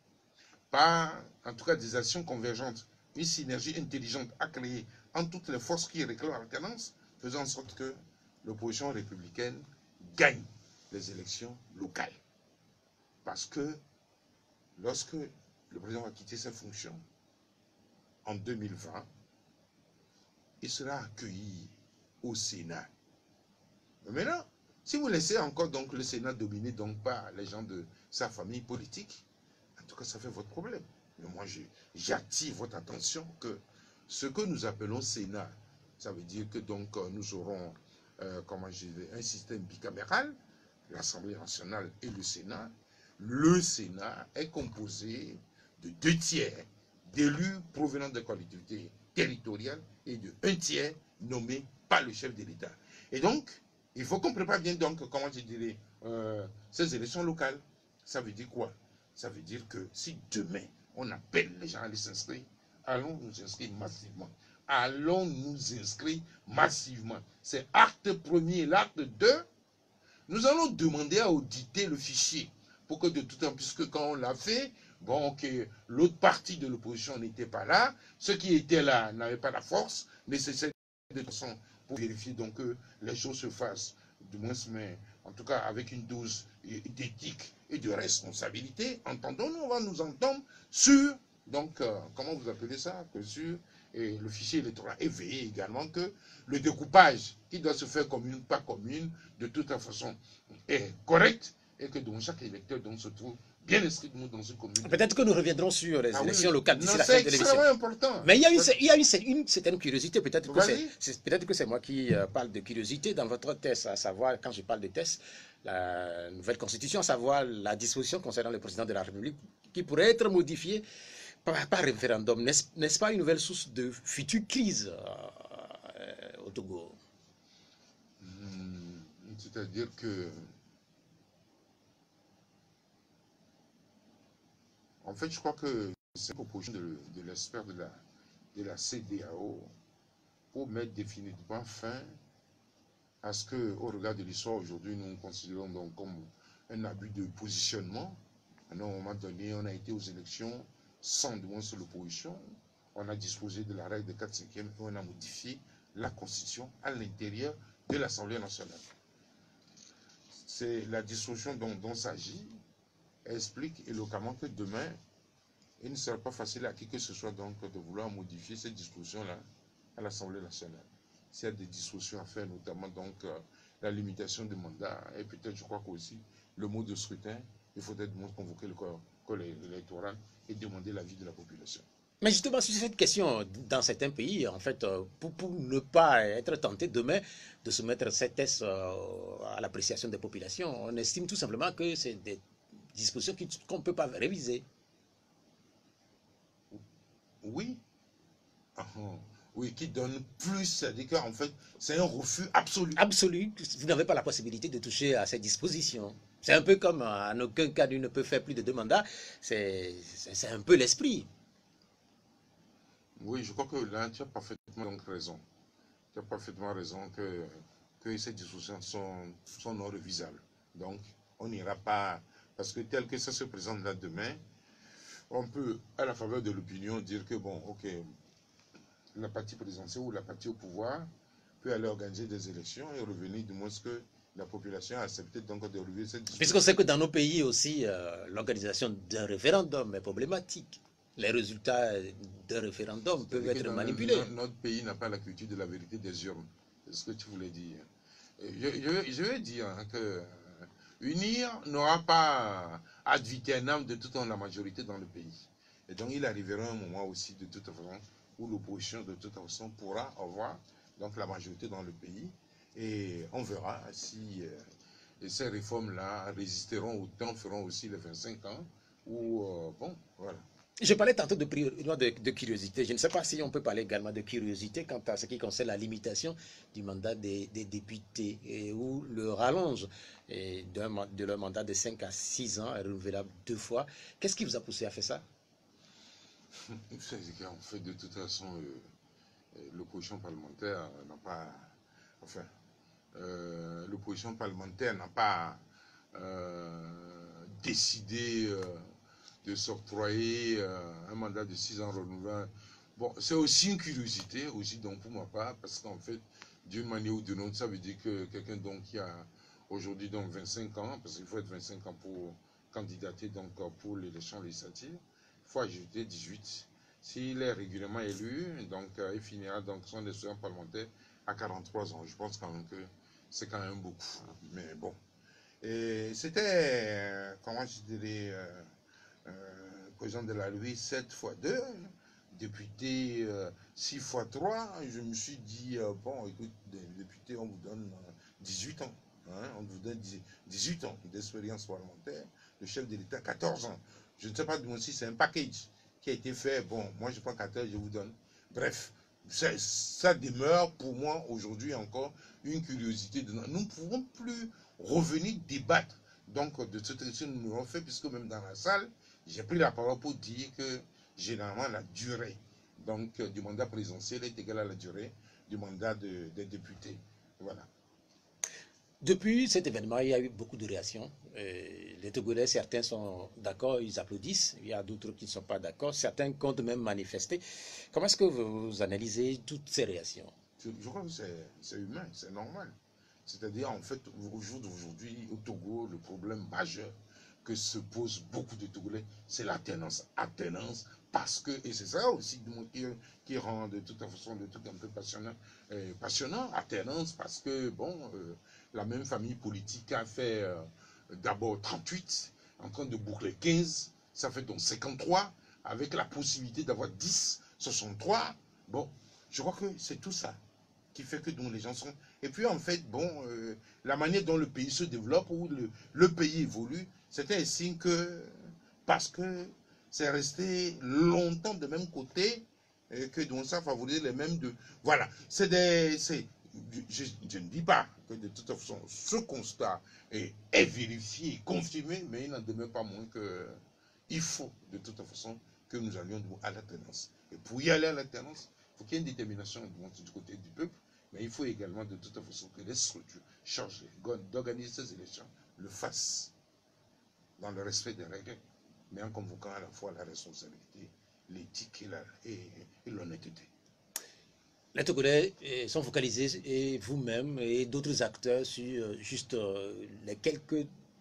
par en tout cas des actions convergentes, une synergie intelligente à créer entre toutes les forces qui réclament l'alternance, faisons en sorte que l'opposition républicaine gagne les élections locales. Parce que lorsque le président va quitter ses fonctions en deux mille vingt, il sera accueilli au Sénat. Mais maintenant, si vous laissez encore donc le Sénat dominé donc par les gens de sa famille politique, en tout cas ça fait votre problème. Mais moi j'attire votre attention que ce que nous appelons Sénat, ça veut dire que donc nous aurons euh, comment je dis, un système bicaméral, l'Assemblée nationale et le Sénat. Le Sénat est composé de deux tiers d'élus provenant des collectivités territoriales et de un tiers nommé par le chef de l'État. Et donc, il faut qu'on prépare bien donc, comment je dirais, euh, ces élections locales. Ça veut dire quoi? Ça veut dire que si demain, on appelle les gens à aller s'inscrire, allons nous inscrire massivement. Allons nous inscrire massivement. C'est acte premier. L'acte deux, nous allons demander à auditer le fichier pour que de tout temps, puisque quand on l'a fait, bon, que l'autre partie de l'opposition n'était pas là, ceux qui étaient là n'avaient pas la force nécessaire de toute façon pour vérifier donc que les choses se fassent, du moins, mais en tout cas avec une dose d'éthique et de responsabilité. Entendons-nous, on va nous entendre sur, donc, euh, comment vous appelez ça, que sur et le fichier électoral, et veiller également que le découpage qui doit se faire commune par commune, de toute façon, est correct, et que donc chaque électeur donc, se trouve bien inscrit dans une commune. Peut-être que nous reviendrons sur les ah, élections oui, locales d'ici la fin de l'émission. C'est extrêmement important. Mais il y a une, il y a une, une certaine curiosité, peut-être que c'est peut-être que c'est moi qui euh, parle de curiosité dans votre test, à savoir, quand je parle de test, la nouvelle constitution, à savoir la disposition concernant le président de la République, qui pourrait être modifiée par, par référendum. N'est-ce n'est-ce pas une nouvelle source de future crise euh, au Togo? Hmm, C'est-à-dire que en fait, je crois que c'est une proposition de, de l'expert de la, de la C D A O pour mettre définitivement fin à ce que, au regard de l'histoire aujourd'hui, nous considérons donc comme un abus de positionnement. À un moment donné, on a été aux élections sans de moins sur l'opposition. On a disposé de la règle de quatre cinquièmes et on a modifié la Constitution à l'intérieur de l'Assemblée nationale. C'est la dissolution dont, dont s'agit. explique éloquemment que demain, il ne sera pas facile à qui que ce soit donc de vouloir modifier cette disposition-là à l'Assemblée nationale. S'il y a des dispositions à faire, notamment donc euh, la limitation des mandats, et peut-être je crois qu'aussi le mot de scrutin, il faudrait convoquer le corps, corps électoral et demander l'avis de la population. Mais justement, sur cette question, dans certains pays, en fait, pour, pour ne pas être tenté demain de soumettre ces tests à l'appréciation des populations, on estime tout simplement que c'est des dispositions qu'on ne peut pas réviser. Oui. Ah, oui, qui donne plus, c'est-à-dire qu'en fait, c'est un refus absolu. Absolu. Vous n'avez pas la possibilité de toucher à ces dispositions. C'est un peu comme en aucun cas nul ne peut faire plus de deux mandats. C'est un peu l'esprit. Oui, je crois que là, tu as parfaitement donc raison. Tu as parfaitement raison que, que ces dispositions sont, sont non révisables. Donc, on n'ira pas, parce que tel que ça se présente là demain, on peut, à la faveur de l'opinion, dire que, bon, ok, la partie présidentielle ou la partie au pouvoir peut aller organiser des élections et revenir du moins ce que la population a accepté donc de relever cette disposition. Puisqu'on sait que dans nos pays aussi, euh, l'organisation d'un référendum est problématique. Les résultats d'un référendum peuvent être manipulés. Notre, notre pays n'a pas la culture de la vérité des urnes. C'est ce que tu voulais dire. Je, je, je veux dire hein, que unir n'aura pas ad vitam de toute la majorité dans le pays. Et donc il arrivera un moment aussi de toute façon où l'opposition de toute façon pourra avoir donc la majorité dans le pays. Et on verra si euh, ces réformes-là résisteront au temps, feront aussi les vingt-cinq ans. Ou euh, bon, voilà. Je parlais tantôt de, de, de curiosité. Je ne sais pas si on peut parler également de curiosité quant à ce qui concerne la limitation du mandat des, des députés et ou le rallonge et de leur mandat de cinq à six ans, renouvelable deux fois. Qu'est-ce qui vous a poussé à faire ça? En fait, de toute façon, euh, l'opposition parlementaire n'a pas... Enfin, euh, l'opposition parlementaire n'a pas euh, décidé... Euh, de s'octroyer euh, un mandat de six ans renouvelable. Bon, c'est aussi une curiosité, aussi donc pour ma part, parce qu'en fait, d'une manière ou d'une autre, ça veut dire que quelqu'un donc qui a aujourd'hui donc vingt-cinq ans, parce qu'il faut être vingt-cinq ans pour candidater donc pour l'élection législative, il faut ajouter dix-huit. S'il est régulièrement élu, donc euh, il finira donc son expérience parlementaire à quarante-trois ans. Je pense quand même que c'est quand même beaucoup. Mais bon. Et c'était, euh, comment je dirais, euh, Euh, président de la Loi sept fois deux, député euh, six fois trois, je me suis dit, euh, bon, écoute, député, on vous donne euh, dix-huit ans, hein, on vous donne dix-huit ans d'expérience parlementaire, le chef de l'État quatorze ans. Je ne sais pas si c'est un package qui a été fait, bon, moi je prends quatorze, je vous donne. Bref, ça, ça demeure pour moi aujourd'hui encore une curiosité. De... Nous ne pouvons plus revenir débattre donc de ce que nous avons fait, puisque même dans la salle, j'ai pris la parole pour dire que généralement la durée donc, du mandat présidentiel est égale à la durée du mandat de, des députés. Voilà. Depuis cet événement, il y a eu beaucoup de réactions. Et les Togolais, certains sont d'accord, ils applaudissent. Il y a d'autres qui ne sont pas d'accord. Certains comptent même manifester. Comment est-ce que vous analysez toutes ces réactions? Je, je crois que c'est humain, c'est normal. C'est-à-dire, en fait, au jour d'aujourd'hui, au Togo, le problème majeur que se posent beaucoup de Togolais, c'est l'alternance. Alternance parce que, et c'est ça aussi qui, qui rend de toute façon le truc un peu passionnant, euh, passionnant, alternance parce que, bon, euh, la même famille politique a fait euh, d'abord trente-huit, en train de boucler quinze, ça fait donc cinquante-trois, avec la possibilité d'avoir dix, soixante-trois. Bon, je crois que c'est tout ça qui fait que donc, les gens sont... Et puis en fait, bon, euh, la manière dont le pays se développe, ou le, le pays évolue, c'était un signe que, parce que c'est resté longtemps de même côté, et que donc ça favorise les mêmes de... Voilà, c'est des... Je, je ne dis pas que de toute façon, ce constat est, est vérifié, confirmé, mais il n'en demeure pas moins que il faut de toute façon que nous allions à l'alternance. Et pour y aller à l'alternance, il faut qu'il y ait une détermination du côté du peuple, mais il faut également de toute façon que les structures chargées d'organiser ces élections le fassent dans le respect des règles, mais en convoquant à la fois la responsabilité, l'éthique et l'honnêteté. Les Togolais sont focalisés, et vous-même et d'autres acteurs, sur juste les quelques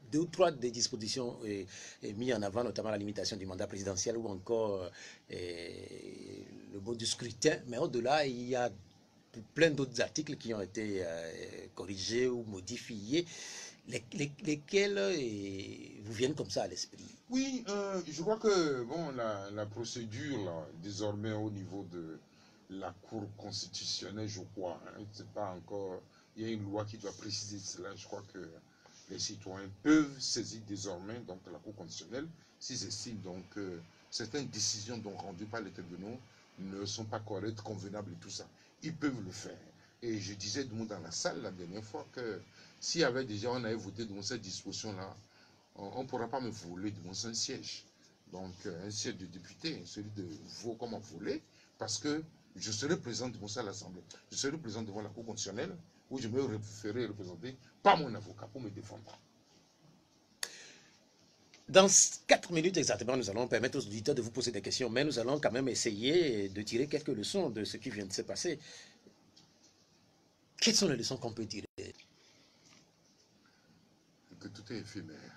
deux ou trois des dispositions euh, mises en avant, notamment la limitation du mandat présidentiel ou encore euh, le mot du scrutin. Mais au-delà, il y a plein d'autres articles qui ont été euh, corrigés ou modifiés, les, les, lesquels euh, vous viennent comme ça à l'esprit. Oui, euh, je crois que bon, la, la procédure, là, désormais au niveau de la Cour constitutionnelle, je crois, hein, c'est pas encore, il y a une loi qui doit préciser cela. Je crois que les citoyens peuvent saisir désormais donc la Cour constitutionnelle s'ils estiment donc euh, certaines décisions donc rendues par les tribunaux ne sont pas correctes, convenables et tout ça. Ils peuvent le faire. Et je disais dans la salle la dernière fois que s'il y avait déjà, on avait voté dans cette disposition-là, on ne pourra pas me voler de mon siège. Donc, un siège de député, celui de vous comme on volé, parce que je serai présent devant ça à l'Assemblée. Je serai présent devant la Cour constitutionnelle, où je me ferai représenter par mon avocat pour me défendre. Dans quatre minutes exactement, nous allons permettre aux auditeurs de vous poser des questions, mais nous allons quand même essayer de tirer quelques leçons de ce qui vient de se passer. Quelles sont les leçons qu'on peut tirer? Que tout est éphémère.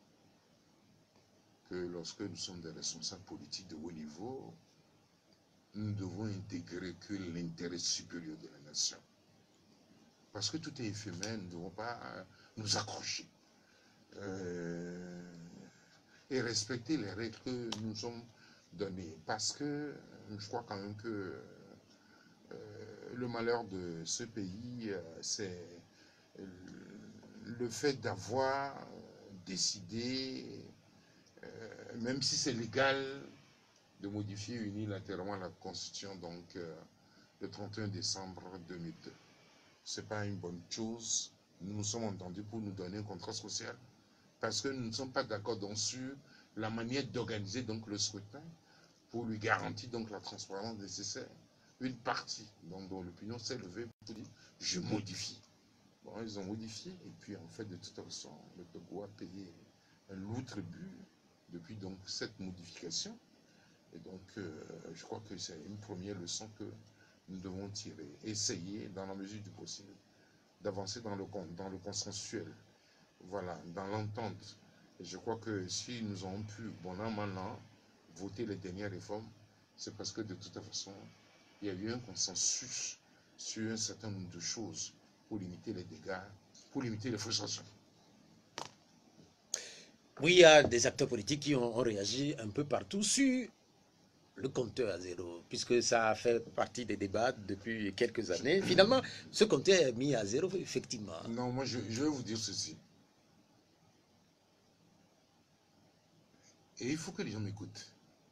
Que lorsque nous sommes des responsables politiques de haut niveau, nous devons intégrer que l'intérêt supérieur de la nation. Parce que tout est éphémère, nous ne devons pas nous accrocher. Euh, et respecter les règles que nous sommes données. Parce que je crois quand même que euh, le malheur de ce pays, euh, c'est le fait d'avoir décidé, euh, même si c'est légal, de modifier unilatéralement la Constitution, donc euh, le trente et un décembre deux mille deux. Ce n'est pas une bonne chose. Nous nous sommes entendus pour nous donner un contrat social, parce que nous ne sommes pas d'accord sur la manière d'organiser donc le scrutin pour lui garantir donc la transparence nécessaire. Une partie donc, dont l'opinion s'est levée pour dire je modifie. Bon, ils ont modifié et puis en fait de toute façon le Togo a payé un lourd tribut depuis donc cette modification. Et donc euh, je crois que c'est une première leçon que nous devons tirer. Essayer dans la mesure du possible d'avancer dans le, dans le consensuel. Voilà, dans l'entente. Et je crois que si nous avons pu, bon an, mal an, voter les dernières réformes, c'est parce que de toute façon, il y a eu un consensus sur un certain nombre de choses pour limiter les dégâts, pour limiter les frustrations. Oui, il y a des acteurs politiques qui ont, ont réagi un peu partout sur le compteur à zéro, puisque ça a fait partie des débats depuis quelques années. Finalement, ce compteur est mis à zéro, effectivement. Non, moi je, je vais vous dire ceci. Et il faut que les gens m'écoutent.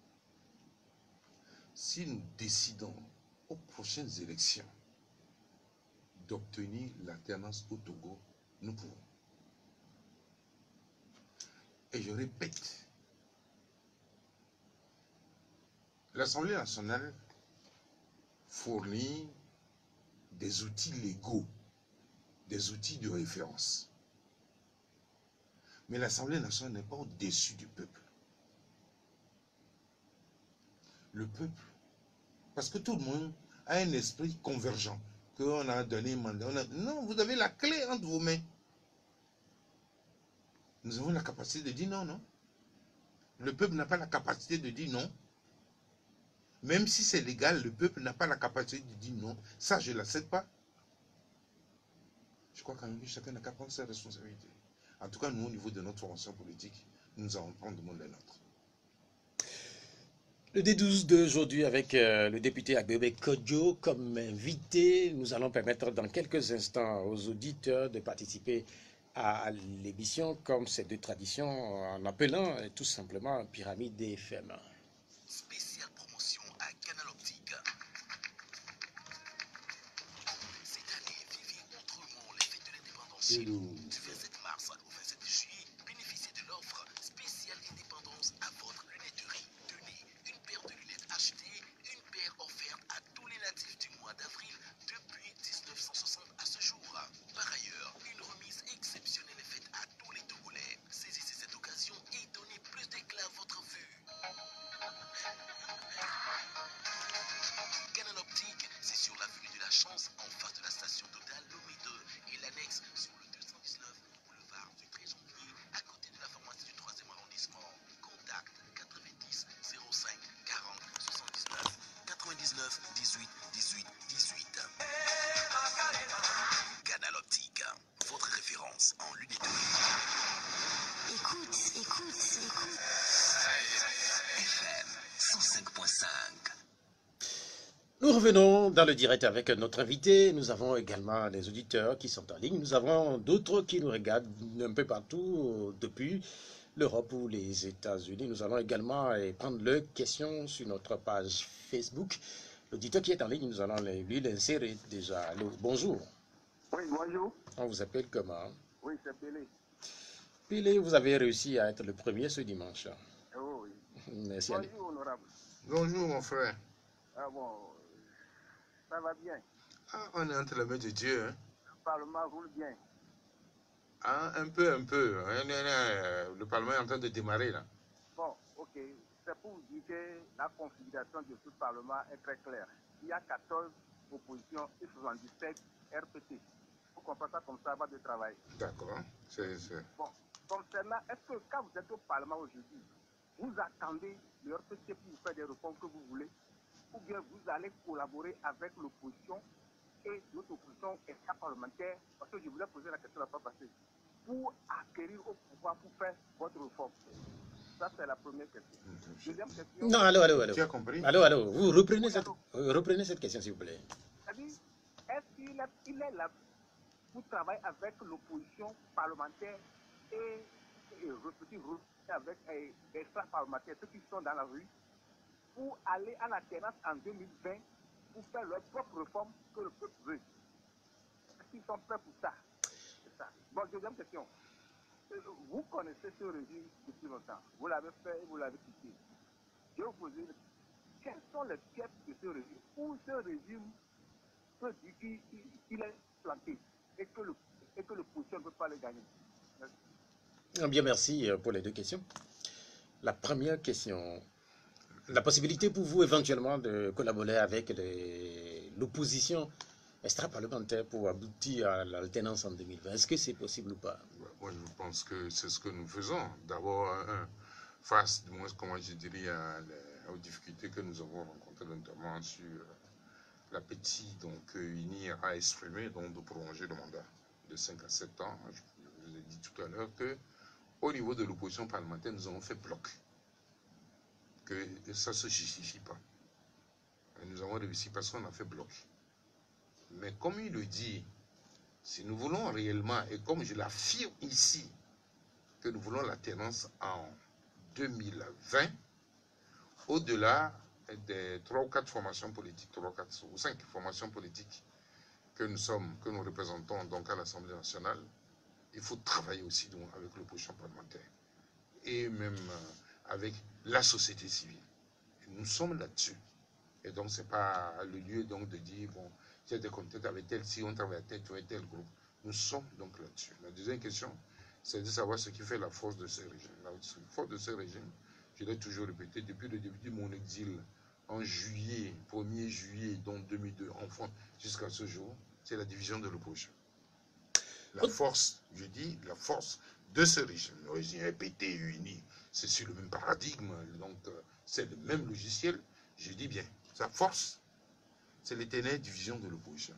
Si nous décidons aux prochaines élections d'obtenir l'alternance au Togo, nous pouvons. Et je répète, l'Assemblée nationale fournit des outils légaux, des outils de référence. Mais l'Assemblée nationale n'est pas au-dessus du peuple. Le peuple, parce que tout le monde a un esprit convergent, qu'on a donné un mandat. On a... Non, vous avez la clé entre vos mains. Nous avons la capacité de dire non, non. Le peuple n'a pas la capacité de dire non. Même si c'est légal, le peuple n'a pas la capacité de dire non. Ça, je ne l'accepte pas. Je crois quand même que chacun n'a qu'à prendre ses responsabilités. En tout cas, nous, au niveau de notre formation politique, nous allons prendre le monde les nôtres. Le D douze d'aujourd'hui avec euh, le député Agbebe Kodjo comme invité. Nous allons permettre dans quelques instants aux auditeurs de participer à l'émission comme c'est de tradition en appelant euh, tout simplement Pyramide D F M. Spéciale promotion à Canal Optique. Cette année, vivez autrement les fêtes de l'indépendance chez nous. Du vingt-sept mars au vingt-sept juillet, bénéficiez de l'offre spéciale indépendance à votre lunetterie. Tenez, une paire de lunettes achetées, une paire offerte à tous les natifs du mois d'avril depuis mille neuf cent soixante à ce jour. Par ailleurs, une remise exceptionnelle est faite à tous les Togolais. Saisissez cette occasion et donnez plus d'éclat à votre vue. Canal Optique, c'est sur l'avenue de la Chance, en face de la station Total Lomé deux et l'annexe sur le deux cent dix-neuf. Nous revenons dans le direct avec notre invité. Nous avons également des auditeurs qui sont en ligne. Nous avons d'autres qui nous regardent un peu partout depuis l'Europe ou les États-Unis. Nous allons également eh, prendre leurs questions sur notre page Facebook. L'auditeur qui est en ligne, nous allons lui l'insérer déjà. Allô, bonjour. Oui, bonjour. On vous appelle comment? Oui, c'est Pélé. Pélé, vous avez réussi à être le premier ce dimanche. Oh, oui. Merci. Bonjour, honorable. Bonjour mon frère. Ah bon, ça va bien. Ah, on est entre les mains de Dieu. Hein? Le Parlement roule bien. Ah, un peu, un peu. Le Parlement est en train de démarrer là. Bon, ok. C'est pour vous dire que la configuration de ce Parlement est très claire. Il y a quatorze oppositions et soixante-dix-sept R P T. Vous comprenez ça comme ça, va de travail. D'accord. C'est... Bon, concernant, est-ce que quand vous êtes au Parlement aujourd'hui, vous attendez le R P T pour vous faire des réformes que vous voulez, ou bien vous allez collaborer avec l'opposition et notre opposition extra-parlementaire, parce que je voulais poser la question la fois passée, pour acquérir au pouvoir pour faire votre réforme? Ça, c'est la première question. Deuxième question. Non, allô, allô, allô. Tu as compris? Allô, allô. Vous reprenez, cette, reprenez cette question, s'il vous plaît. C'est-à-dire, est-ce qu'il est, il est là pour travailler avec l'opposition parlementaire et, et, et avec les extra-parlementaires, ceux qui sont dans la rue, pour aller à l'alternance en deux mille vingt pour faire leur propre réforme que le peuple veut? Est-ce qu'ils sont prêts pour ça? C'est ça. Bon, deuxième question. Vous connaissez ce régime depuis longtemps. Vous l'avez fait et vous l'avez quitté. Je vais vous poser, quels sont les pièces de ce régime? Où ce régime peut dire qu'il est planté et que le, et que le position ne peut pas le gagner? Merci. Bien, merci pour les deux questions. La première question, la possibilité pour vous éventuellement de collaborer avec l'opposition extra-parlementaire pour aboutir à l'alternance en deux mille vingt. Est-ce que c'est possible ou pas? Moi, je pense que c'est ce que nous faisons. D'abord, face, du moins, comment je dirais, à les, aux difficultés que nous avons rencontrées, notamment sur la petite donc, UNI a exprimé donc, de prolonger le mandat de cinq à sept ans. Je vous ai dit tout à l'heure qu'au niveau de l'opposition parlementaire, nous avons fait bloc. Que ça ne se justifie pas. Et nous avons réussi parce qu'on a fait bloc. Mais comme il le dit, si nous voulons réellement, et comme je l'affirme ici, que nous voulons l'alternance en deux mille vingt, au-delà des trois ou quatre formations politiques, trois, quatre ou cinq formations politiques que nous sommes, que nous représentons donc à l'Assemblée nationale, il faut travailler aussi donc, avec l'opposition parlementaire et même euh, avec la société civile. Et nous sommes là-dessus. Et donc, ce n'est pas le lieu donc, de dire, bon, si j'étais content avec tel, si on travaille avec tel, tel groupe. Nous sommes donc là-dessus. La deuxième question, c'est de savoir ce qui fait la force de ce régime. La force de ce régime, je l'ai toujours répété, depuis le début de mon exil, en juillet, premier juillet, donc deux mille deux, enfin, jusqu'à ce jour, c'est la division de l'opposition. La force, je dis, la force de ce régime, le régime répété, uni, c'est sur le même paradigme, donc c'est le même logiciel, je dis bien, sa force, c'est l'éternelle division de l'opposition.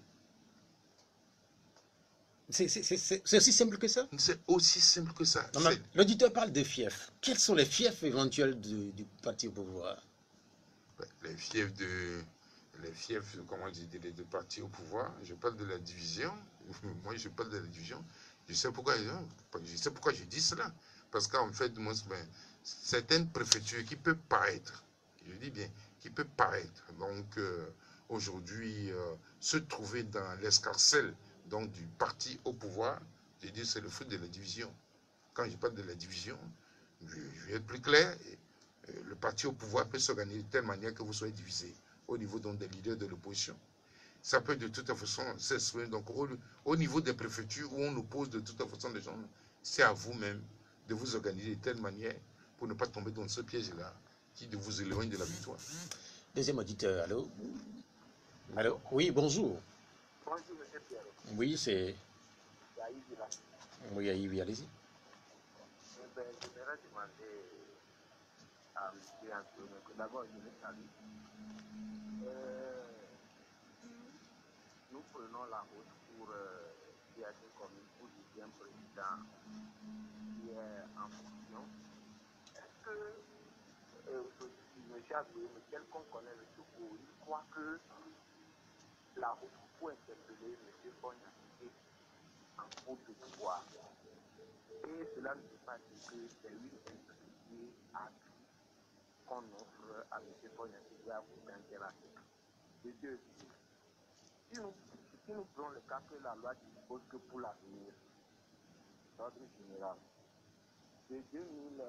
C'est aussi simple que ça? C'est aussi simple que ça. L'auditeur parle de fiefs. Quels sont les fiefs éventuels du, du parti au pouvoir? Les fiefs de... Les fiefs, comment je dirais, de parti au pouvoir, je parle de la division. Moi, je parle de la division. Je sais pourquoi je, sais pourquoi je dis cela. Parce qu'en fait, moi, ben, certaines préfectures qui peuvent paraître, je dis bien, qui peuvent paraître, donc euh, aujourd'hui, euh, se trouver dans l'escarcelle donc du parti au pouvoir, je dis c'est le fruit de la division. Quand je parle de la division, je, je vais être plus clair, et, euh, le parti au pouvoir peut s'organiser de telle manière que vous soyez divisé au niveau donc, des leaders de l'opposition. Ça peut de toute façon s'exprimer donc au, au niveau des préfectures où on oppose de toute façon les gens. C'est à vous-même de vous organiser de telle manière pour ne pas tomber dans ce piège-là qui vous éloigne de la victoire. Deuxième auditeur, allô? Allô? Oui, bonjour. Bonjour, M. Pierre. Oui, c'est... Aïvi là. Oui, Aïvi, allez-y. Eh bien, je voudrais demander à M. Antonio que d'abord, je vais saluer. Euh, nous prenons la route pour euh, y aller comme une position président qui est en fonction. Est-ce que euh, M. Agboué, mais tel qu'on connaît le Togo, il croit que la route pour interpeller M. Fogna en cours de pouvoir. Et cela ne veut pas dire que c'est une insécurité accrue qu'on offre à M. Fogna qui doit vous intéresser. De deux, si nous, si nous prenons le cas que la loi dispose que pour l'avenir, l'ordre général, de deux mille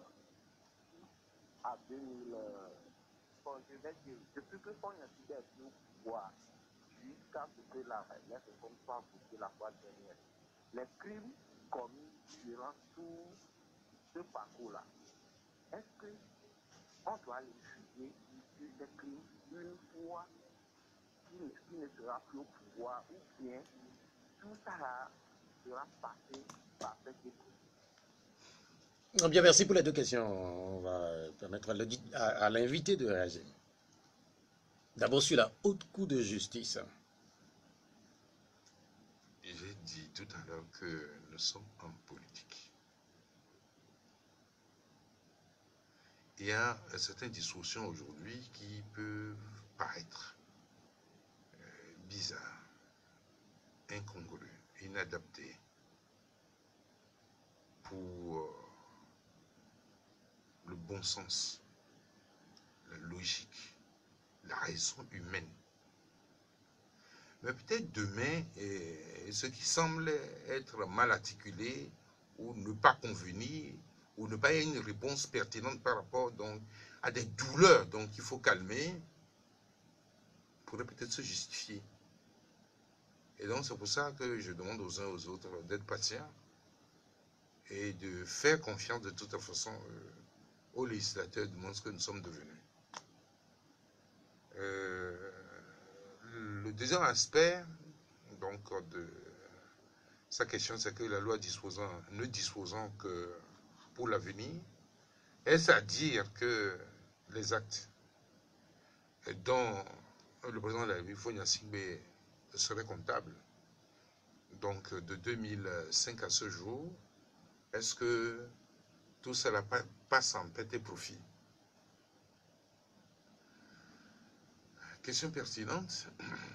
à deux mille, bon, je vais dire, depuis que Fogna est au pouvoir, jusqu'à ce que la, la réforme soit votée la fois dernière, les crimes commis durant tout ce parcours-là, est-ce qu'on doit les juger sur ces crimes une fois qu'il qui ne sera plus au pouvoir, ou bien tout ça sera passé par cette écoute? Bien, merci pour les deux questions. On va permettre à, à l'invité de réagir. D'abord sur la haute cour de justice. J'ai dit tout à l'heure que nous sommes en politique. Il y a certaines discussions aujourd'hui qui peuvent paraître euh, bizarres, incongrues, inadaptées pour euh, le bon sens, la logique, la raison humaine. Mais peut-être demain, eh, ce qui semble être mal articulé ou ne pas convenir ou ne pas y avoir une réponse pertinente par rapport donc, à des douleurs donc il faut calmer, pourrait peut-être se justifier. Et donc c'est pour ça que je demande aux uns aux autres d'être patients et de faire confiance de toute façon euh, aux législateurs du monde ce que nous sommes devenus. Euh, le deuxième aspect donc, de sa question, c'est que la loi disposant, ne disposant que pour l'avenir, est-ce à dire que les actes dont le président de la République, Fogna Singbe, serait comptable, donc de deux mille cinq à ce jour, est-ce que tout cela passe en perte et profit? Question pertinente,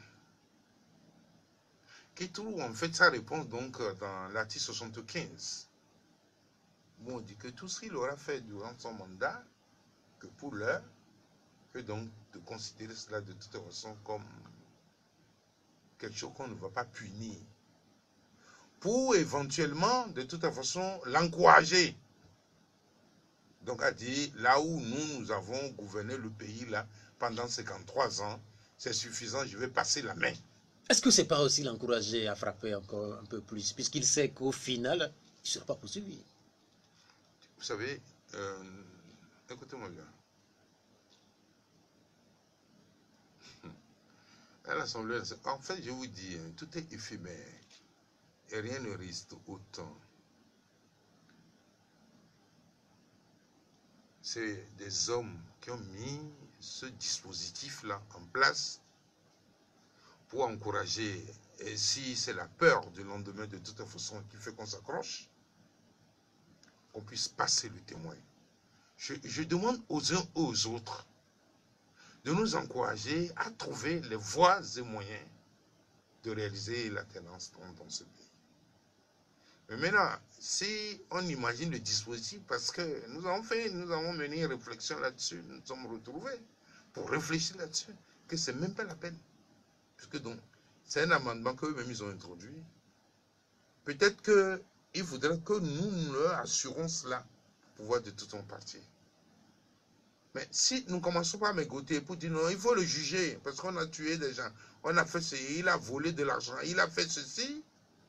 qui trouve en fait sa réponse donc dans l'article soixante-quinze. Bon, on dit que tout ce qu'il aura fait durant son mandat, que pour l'heure, que donc de considérer cela de toute façon comme quelque chose qu'on ne va pas punir, pour éventuellement de toute façon l'encourager. Donc à dire, là où nous, nous avons gouverné le pays là pendant cinquante-trois ans, c'est suffisant, je vais passer la main. Est-ce que ce n'est pas aussi l'encourager à frapper encore un peu plus, puisqu'il sait qu'au final, il ne sera pas poursuivi? Vous savez, euh, écoutez-moi bien. À l'Assemblée, en fait, je vous dis, tout est éphémère et rien ne reste autant. C'est des hommes qui ont mis ce dispositif-là en place pour encourager, et si c'est la peur du lendemain de toute façon qui fait qu'on s'accroche, qu'on puisse passer le témoin. Je, je demande aux uns aux autres de nous encourager à trouver les voies et moyens de réaliser l'alternance dans, dans ce pays. Mais maintenant, si on imagine le dispositif, parce que nous avons fait, nous avons mené une réflexion là-dessus, nous nous sommes retrouvés pour réfléchir là-dessus, que ce n'est même pas la peine. Puisque donc, c'est un amendement qu'eux-mêmes ils ont introduit. Peut-être qu'il faudrait que nous, nous leur assurons cela pour pouvoir de tout en partir. Mais si nous commençons par mégoter pour dire non, il faut le juger, parce qu'on a tué des gens, on a fait ceci, il a volé de l'argent, il a fait ceci.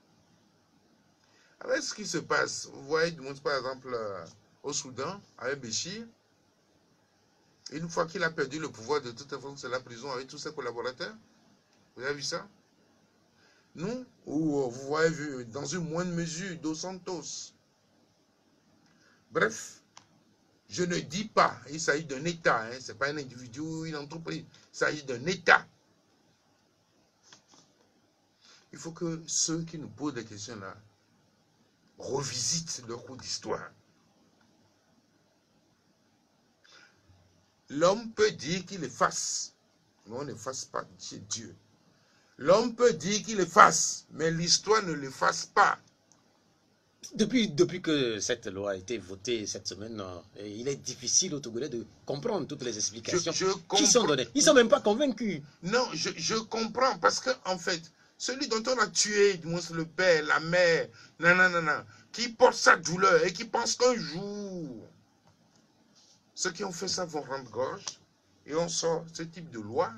Avec ce qui se passe, vous voyez, par exemple, au Soudan, avec Béchir, une fois qu'il a perdu le pouvoir, de toute façon, c'est la prison avec tous ses collaborateurs. Vous avez vu ça? Nous, ou vous voyez vu, dans une moindre mesure, Dos Santos. Bref, je ne dis pas, il s'agit d'un État, hein, ce n'est pas un individu ou une entreprise, il s'agit d'un État. Il faut que ceux qui nous posent des questions là revisitent leur cours d'histoire. L'homme peut dire qu'il efface, mais on n'efface pas Dieu. L'homme peut dire qu'il efface, mais l'histoire ne l'efface pas. Depuis, depuis que cette loi a été votée cette semaine, euh, il est difficile aux Togolais de comprendre toutes les explications Je, je qui sont comprends. données. Ils ne sont même pas convaincus. Non, je, je comprends, parce que en fait, celui dont on a tué, du moins le père, la mère, nanana, qui porte sa douleur et qui pense qu'un jour, ceux qui ont fait ça vont rendre gorge, et on sort ce type de loi.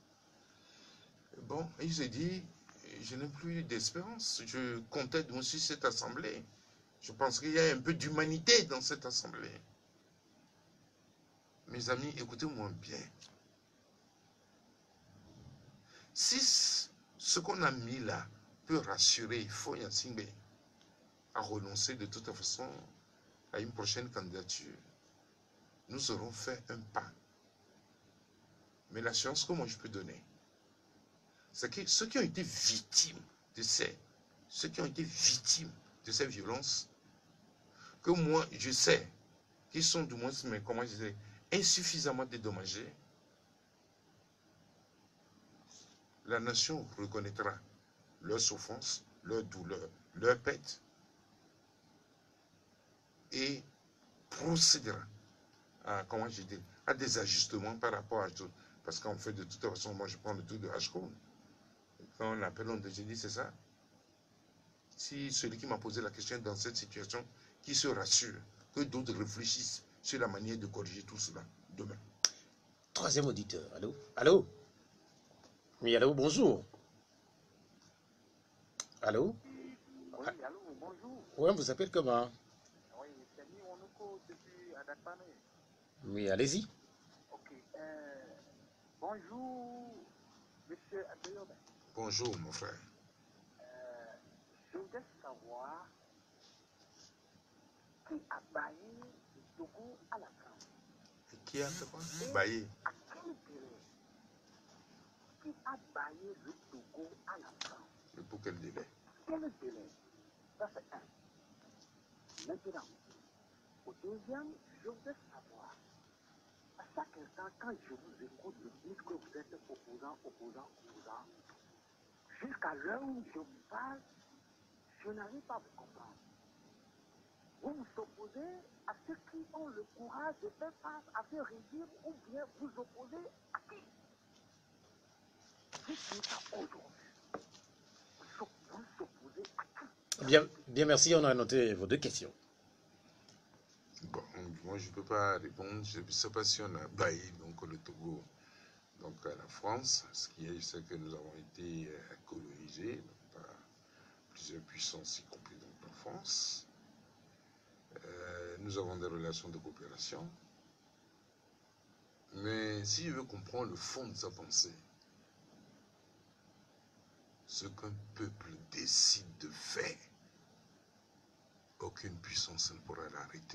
Bon, il se dit, je n'ai plus d'espérance. Je comptais donc sur cette assemblée. Je pense qu'il y a un peu d'humanité dans cette assemblée. Mes amis, écoutez-moi bien. Si ce qu'on a mis là peut rassurer Foya Singbe à renoncer de toute façon à une prochaine candidature, nous aurons fait un pas. Mais l'assurance que moi je peux donner, c'est que ceux qui ont été victimes de ces, ceux qui ont été victimes de ces violences, que moi je sais qu'ils sont du moins, mais comment je disais, insuffisamment dédommagés, la nation reconnaîtra leur souffrance, leur douleur, leur perte et procédera à, comment je dis, à des ajustements par rapport à tout. Parce qu'en fait, de toute façon, moi je prends le truc de H-Code. Quand on appelle, on te dit, c'est ça. Si celui qui m'a posé la question dans cette situation, qui se rassure, que d'autres réfléchissent sur la manière de corriger tout cela demain. Troisième auditeur. Allô? Allô? Oui, allô, bonjour. Allô? Oui, allô, bonjour. Oui, vous appelez comment? Oui, c'est Mi Onoko depuis Adakpane. Oui, allez-y. Ok. Euh, bonjour, monsieur Adeyobe. Bonjour, mon frère. Euh, je voudrais savoir qui a baillé le Togo à la France. Et qui a fait quoi? Baillé. À quel délai? Qui a baillé le Togo à la France? Et pour quel délai? Quel délai? Ça c'est un. Maintenant, au deuxième, je voudrais savoir, à chaque instant, quand je vous écoute, je dis que vous êtes opposant, opposant, opposant, jusqu'à l'heure où je vous parle, je n'arrive pas à vous comprendre. Vous vous opposez à ceux qui ont le courage de faire face à ce régime ou bien vous opposez à qui? Si c'est ça aujourd'hui, vous vous opposez à qui? Bien, bien, merci. On a noté vos deux questions. Bon, moi je ne peux pas répondre. Je ne sais pas si on a baillé donc, le Togo donc, à la France. Ce qui est, c'est que nous avons été euh, colonisés donc, par plusieurs puissances, y compris donc, la France. Euh, nous avons des relations de coopération. Mais si je veux comprendre le fond de sa pensée, ce qu'un peuple décide de faire, aucune puissance ne pourra l'arrêter.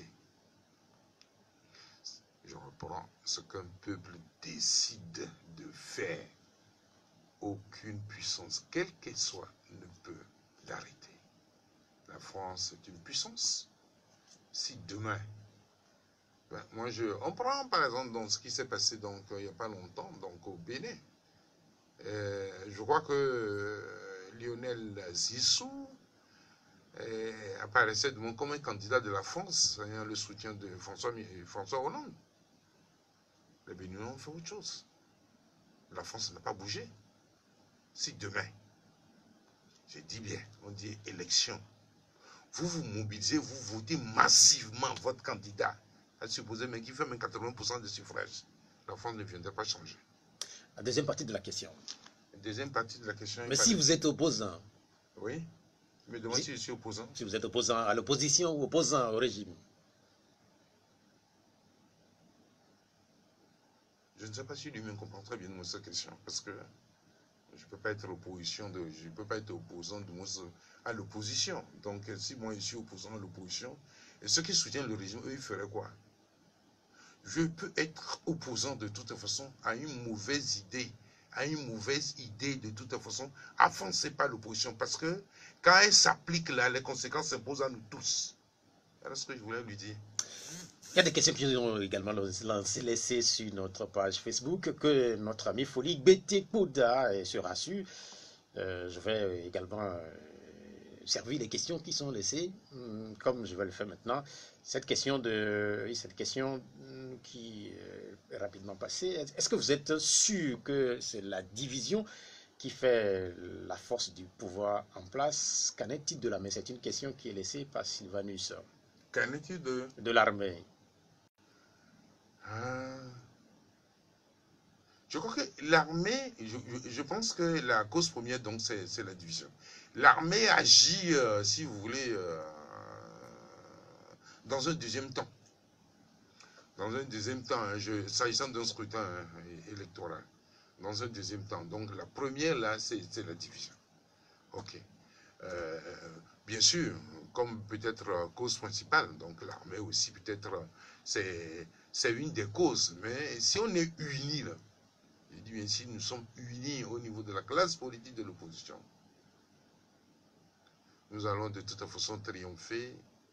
Je reprends, ce qu'un peuple décide de faire, aucune puissance, quelle qu'elle soit, ne peut l'arrêter. La France est une puissance. Si demain, ben, moi je, on prend par exemple dans ce qui s'est passé donc, il n'y a pas longtemps donc, au Bénin. Euh, je crois que euh, Lionel Zissou euh, apparaissait de mon, comme un candidat de la France, ayant le soutien de François, François Hollande. Les Béninois ont fait autre chose. La France n'a pas bougé. Si demain, je dis bien, on dit élection, vous vous mobilisez, vous votez massivement votre candidat, à supposer, mais qui fait même quatre-vingts pour cent des suffrages, la France ne viendrait pas changer. La deuxième partie de la question. La deuxième partie de la question. Mais si vous êtes opposant. Oui. Mais demande si je suis opposant. Si vous êtes opposant à l'opposition ou opposant au régime. Je ne sais pas si lui-même comprend très bien cette question, parce que je ne peux pas être opposition de, je peux pas être opposant de moi à l'opposition. Donc si moi je suis opposant à l'opposition, et ceux qui soutiennent le régime, eux ils feraient quoi? Je peux être opposant de toute façon à une mauvaise idée, à une mauvaise idée de toute façon, avancez pas l'opposition, parce que quand elle s'applique là, les conséquences s'imposent à nous tous. Voilà ce que je voulais lui dire. Il y a des questions qui nous ont également lancé, laissées sur notre page Facebook, que notre ami Folie B T Pouda sera su. Euh, je vais également euh, servir les questions qui sont laissées, comme je vais le faire maintenant. Cette question, de, oui, cette question qui est rapidement passée, est-ce que vous êtes sûr que c'est la division qui fait la force du pouvoir en place? Qu'en est-il de l'armée? C'est une question qui est laissée par Sylvanus. Qu'en est-il de, de l'armée? ah. Je crois que l'armée, je, je, je pense que la cause première, donc, c'est la division. L'armée agit, euh, si vous voulez, euh, dans un deuxième temps. Dans un deuxième temps, hein, s'agissant d'un scrutin hein, électoral. Dans un deuxième temps. Donc, la première, là, c'est la division. OK. Euh, bien sûr, comme peut-être euh, cause principale, donc l'armée aussi, peut-être, c'est une des causes. Mais si on est unis, là, je dis bien, si nous sommes unis au niveau de la classe politique de l'opposition, nous allons de toute façon triompher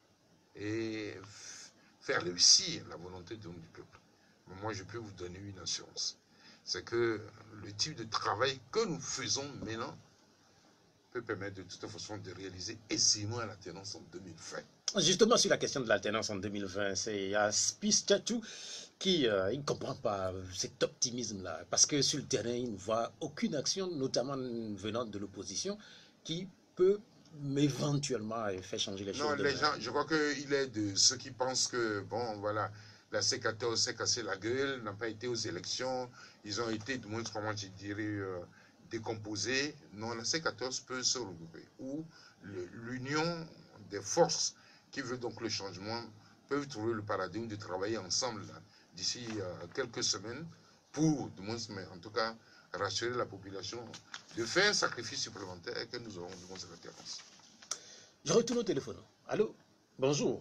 et faire réussir la volonté du peuple. Mais moi, je peux vous donner une assurance. C'est que le type de travail que nous faisons maintenant peut permettre de toute façon de réaliser aisément l'alternance en deux mille vingt. Justement, sur la question de l'alternance en deux mille vingt, c'est Aspis Tchatou qui euh, ne comprend pas cet optimisme-là, parce que sur le terrain, il ne voit aucune action, notamment venant de l'opposition, qui peut éventuellement faire changer les choses. Non, les gens, je crois qu'il est de ceux qui pensent que, bon, voilà, la C quatorze s'est cassé la gueule, n'a pas été aux élections, ils ont été, du moins, comment je dirais, euh, décomposés. Non, la C quatorze peut se regrouper, ou l'union des forces qui veut donc le changement peuvent trouver le paradigme de travailler ensemble d'ici euh, quelques semaines pour, du moins, mais en tout cas, rassurer la population, de faire un sacrifice supplémentaire et que nous aurons du moins cette alternance. Je retourne au téléphone. Allô? Bonjour.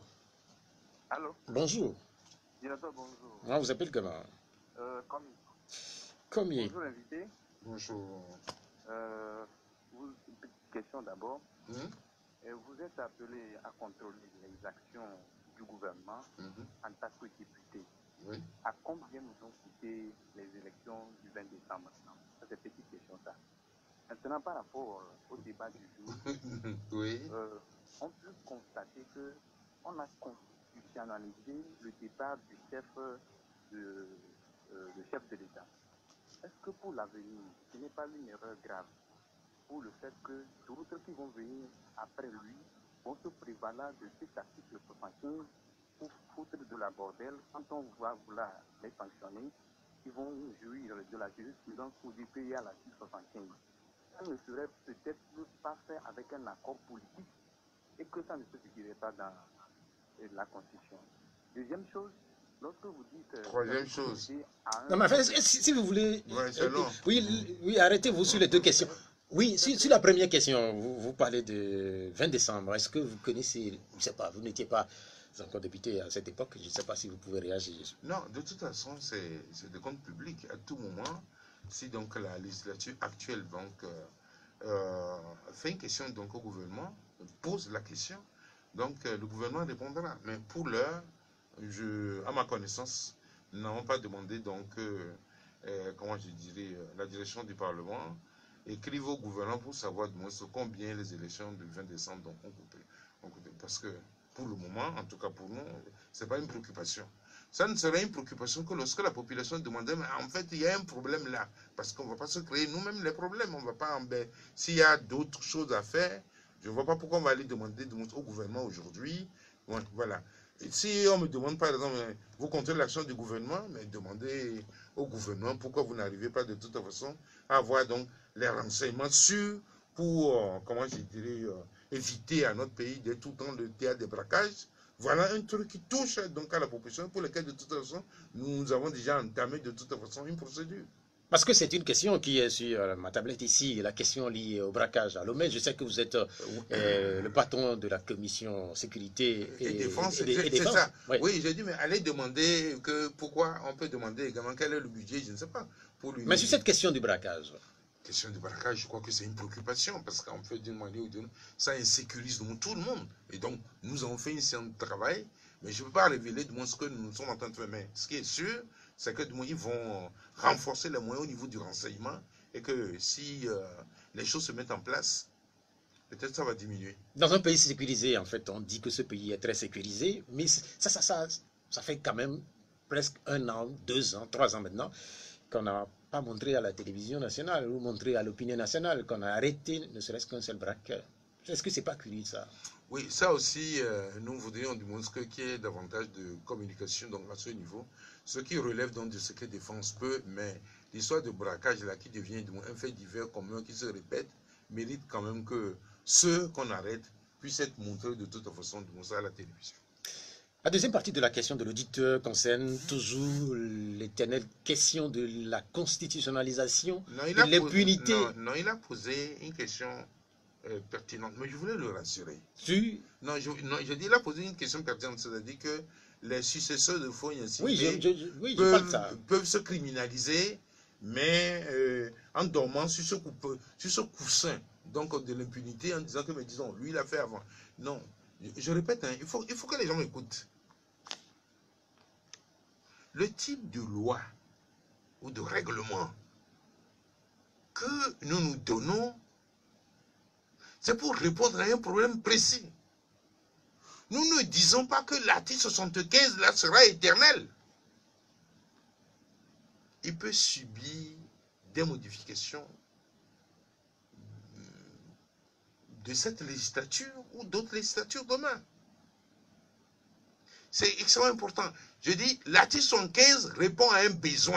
Allô? Bonjour. Directeur, bonjour. Moi, vous appelez comment? Euh, comme... Combien? Bonjour, invité. Bonjour. Euh, vous, une petite question d'abord. Mmh. Vous êtes appelé à contrôler les actions du gouvernement mmh. en tant que député. Oui. À combien nous ont coûté les élections du vingt décembre? C'est une petite question ça. Maintenant, par rapport au débat du jour, oui. euh, on peut constater qu'on a constitutionnalisé le départ du chef de, euh, le chef de l'État. Est-ce que pour l'avenir, ce n'est pas une erreur grave pour le fait que d'autres qui vont venir après lui vont se prévaloir de cet article soixante-quinze pour foutre de la bordel quand on va vouloir les sanctionner, ils vont jouir de la jurisprudence pour dire qu'il y a l'article soixante-quinze. Ça ne serait peut-être pas fait avec un accord politique et que ça ne se figurait pas dans la Constitution. Deuxième chose, lorsque vous dites... Troisième chose. Un... Non, mais enfin, si, si vous voulez... Ouais, c'est long. Oui, oui, arrêtez-vous sur les deux questions. Oui, sur, sur la première question, vous, vous parlez de vingt décembre. Est-ce que vous connaissez... Je ne sais pas, vous n'étiez pas encore député à cette époque. Je ne sais pas si vous pouvez réagir. Non, de toute façon, c'est des comptes publics. À tout moment, si donc la législature actuelle donc, euh, euh, fait une question donc, au gouvernement, pose la question, donc euh, le gouvernement répondra. Mais pour l'heure, à ma connaissance, nous n'avons pas demandé donc, euh, euh, comment je dirais, la direction du Parlement écrive au gouvernement pour savoir de moins combien les élections du vingt décembre donc, ont coûté. Ont coûté. Parce que pour le moment, en tout cas pour nous, ce n'est pas une préoccupation. Ça ne serait une préoccupation que lorsque la population demandait, mais en fait, il y a un problème là. Parce qu'on ne va pas se créer nous-mêmes les problèmes. On va pas en... S'il y a d'autres choses à faire, je ne vois pas pourquoi on va aller demander au gouvernement aujourd'hui. Voilà. Et si on me demande, par exemple, vous comptez l'action du gouvernement, mais demandez au gouvernement pourquoi vous n'arrivez pas de toute façon à avoir donc les renseignements sûrs pour, euh, comment je dirais, euh, éviter à notre pays d'être tout le temps le théâtre des braquages. Voilà un truc qui touche donc à la population pour lequel de toute façon nous avons déjà entamé de toute façon une procédure. Parce que c'est une question qui est sur ma tablette ici, la question liée au braquage à Lomé. Je sais que vous êtes euh, le patron de la commission sécurité et, et défense. C'est ça. Oui, oui j'ai dit, mais allez demander que pourquoi on peut demander également quel est le budget, je ne sais pas. Pour lui mais sur cette question du braquage. Question du braquage, je crois que c'est une préoccupation parce qu'en fait, d'une manière ou d'une autre, ça insécurise tout le monde. Et donc, nous avons fait une séance de travail Mais je ne peux pas révéler du moins ce que nous sommes en train de faire. Mais ce qui est sûr, c'est que du moins, ils vont renforcer les moyens au niveau du renseignement et que si euh, les choses se mettent en place, peut-être ça va diminuer. Dans un pays sécurisé, en fait, on dit que ce pays est très sécurisé, mais ça, ça, ça, ça fait quand même presque un an, deux ans, trois ans maintenant qu'on n'a pas montré à la télévision nationale ou montré à l'opinion nationale qu'on a arrêté ne serait-ce qu'un seul braqueur. Est-ce que c'est pas curieux ça? Oui, ça aussi, euh, nous voudrions du moins qu'il y ait davantage de communication donc, à ce niveau. Ce qui relève donc de secret défense peut, mais l'histoire de braquage là qui devient du moins un fait divers commun qui se répète, mérite quand même que ceux qu'on arrête puissent être montrés de toute façon du moins à la télévision. La deuxième partie de la question de l'auditeur concerne toujours l'éternelle question de la constitutionnalisation de l'impunité. Non, non, il a posé une question euh, pertinente, mais je voulais le rassurer. Tu... Non, je, non, je dis, il a posé une question pertinente, c'est-à-dire que les successeurs de Foy Nsingbe oui, je, je, je, oui, peuvent, peuvent se criminaliser, mais euh, en dormant sur ce, coupe, sur ce coussin donc, de l'impunité, en disant que, mais disons, lui, il a fait avant. Non, je, je répète, hein, il, faut, il faut que les gens m'écoutent. Le type de loi ou de règlement que nous nous donnons, c'est pour répondre à un problème précis. Nous ne disons pas que l'article soixante-quinze là sera éternel. Il peut subir des modifications de cette législature ou d'autres législatures demain. C'est extrêmement important. Je dis, l'article soixante-quinze répond à un besoin.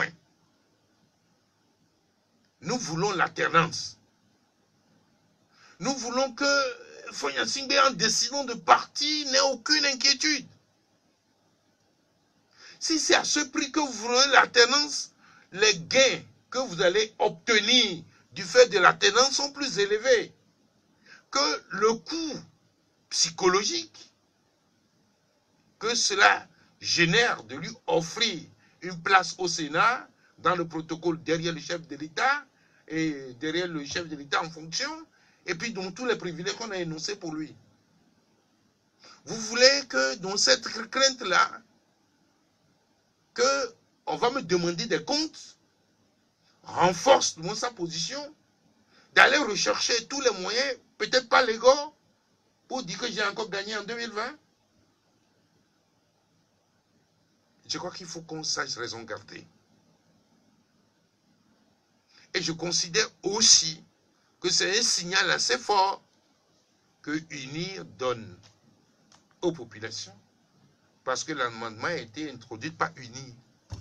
Nous voulons l'alternance. Nous voulons que Foy Nsingbe, en décidant de partir, n'ait aucune inquiétude. Si c'est à ce prix que vous voulez l'alternance, les gains que vous allez obtenir du fait de l'alternance sont plus élevés que le coût psychologique que cela génère de lui offrir une place au Sénat dans le protocole derrière le chef de l'État et derrière le chef de l'État en fonction, et puis dans tous les privilèges qu'on a énoncés pour lui. Vous voulez que dans cette crainte-là, qu'on va me demander des comptes, renforce moi sa position, d'aller rechercher tous les moyens, peut-être pas légaux, pour dire que j'ai encore gagné en deux mille vingt. Je crois qu'il faut qu'on sache raison garder. Et je considère aussi que c'est un signal assez fort que UNIR donne aux populations, parce que l'amendement a été introduit par UNIR.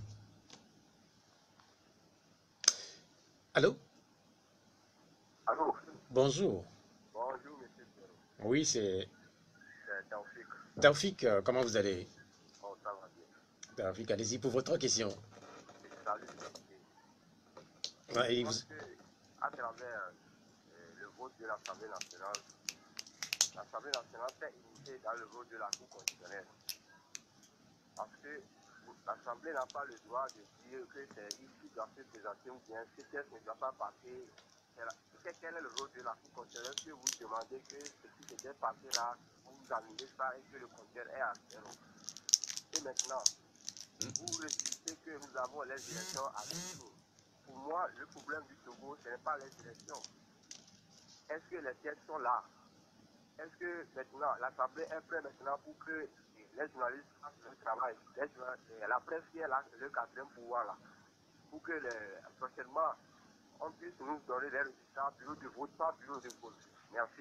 Allô? Allô? Bonjour. Bonjour, monsieur. Oui, c'est... C'est Taoufik. Taoufik, euh, comment vous allez? Oh, ça va bien. Taoufik, allez-y pour votre question. Salut. Ouais, et vous... À travers euh, le vote de l'Assemblée nationale, l'Assemblée nationale s'est initiée dans le vote de la Cour constitutionnelle. Parce que l'Assemblée n'a pas le droit de dire que c'est ici qui doit se présenter ou bien ce texte ne doit pas passer. Quel est le rôle de la Cour constitutionnelle que vous demandez que ce qui s'était passé là, vous annulez ça et que le compteur est à zéro. Et maintenant, vous résultez que nous avons les élections à venir. Pour moi, le problème du Togo, ce n'est pas les élections. Est-ce que les textes sont là? Est-ce que maintenant, l'Assemblée est prête maintenant pour que les journalistes fassent le travail? Les, la presse qui est là, c'est le quatrième pouvoir là. Pour que les, prochainement, on puisse nous donner les résultats, bureau de vote par bureau de vote. Merci.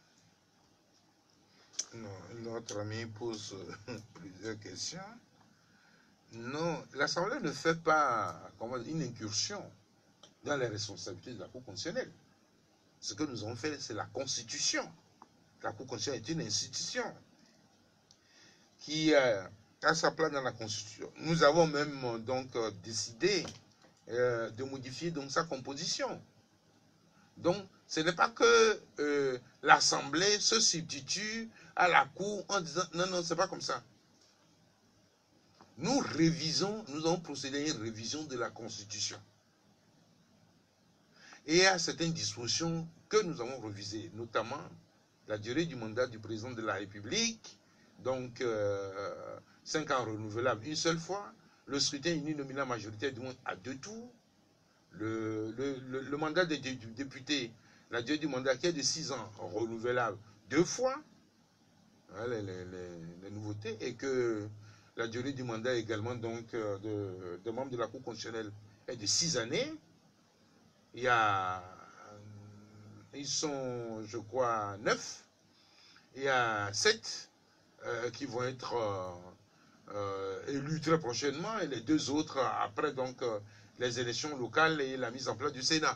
Non, notre ami pose plusieurs questions. Non, l'Assemblée ne fait pas comment, une incursion dans les responsabilités de la Cour constitutionnelle. Ce que nous avons fait, c'est la Constitution. La Cour constitutionnelle est une institution qui euh, a sa place dans la Constitution. Nous avons même donc euh, décidé euh, de modifier donc sa composition. Donc, ce n'est pas que euh, l'Assemblée se substitue à la Cour en disant non, non, c'est pas comme ça. Nous révisons, nous avons procédé à une révision de la Constitution. Et à certaines dispositions que nous avons révisées, notamment la durée du mandat du président de la République, donc euh, cinq ans renouvelables une seule fois, le scrutin uninominal majoritaire du monde à deux tours, le, le, le, le mandat des députés, la durée du mandat qui est de six ans renouvelable deux fois, hein, les, les, les, les nouveautés, et que la durée du mandat également donc de, de membres de la Cour constitutionnelle est de six années. Il y a, ils sont, je crois, neuf. Il y a sept euh, qui vont être euh, euh, élus très prochainement, et les deux autres après donc euh, les élections locales et la mise en place du Sénat.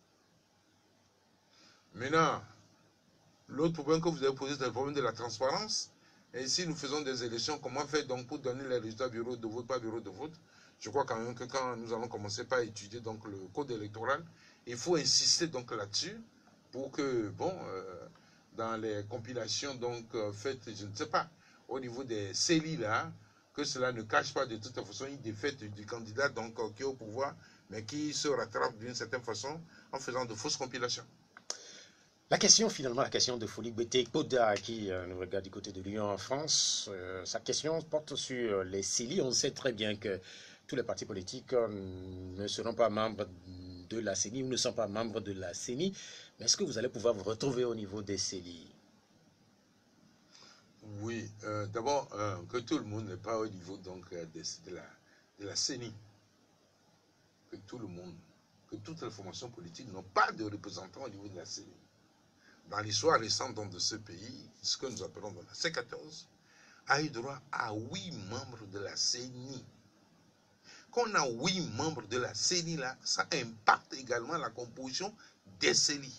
Maintenant, l'autre problème que vous avez posé, c'est le problème de la transparence. Et si nous faisons des élections, comment faire donc pour donner les résultats bureau de vote, pas bureau de vote? Je crois quand même que quand nous allons commencer par étudier donc le code électoral, il faut insister donc là-dessus pour que, bon, euh, dans les compilations donc euh, faites, je ne sais pas, au niveau des C E L I là, que cela ne cache pas de toute façon une défaite du candidat donc euh, qui est au pouvoir, mais qui se rattrape d'une certaine façon en faisant de fausses compilations. La question, finalement, la question de Folie Bété Koda, qui euh, nous regarde du côté de Lyon en France, euh, sa question porte sur les C E L I. On sait très bien que tous les partis politiques euh, ne seront pas membres de la C E N I ou ne sont pas membres de la C E N I. Mais est-ce que vous allez pouvoir vous retrouver au niveau des C E L I? Oui, euh, d'abord, euh, que tout le monde n'est pas au niveau donc, euh, de, de, la, de la C E N I. Que tout le monde, que toutes les formations politiques n'ont pas de représentants au niveau de la C E N I. Dans l'histoire récente donc, de ce pays, ce que nous appelons dans la C quatorze, a eu droit à huit membres de la C E N I. Quand on a huit membres de la C E N I, là, ça impacte également la composition des C E L I.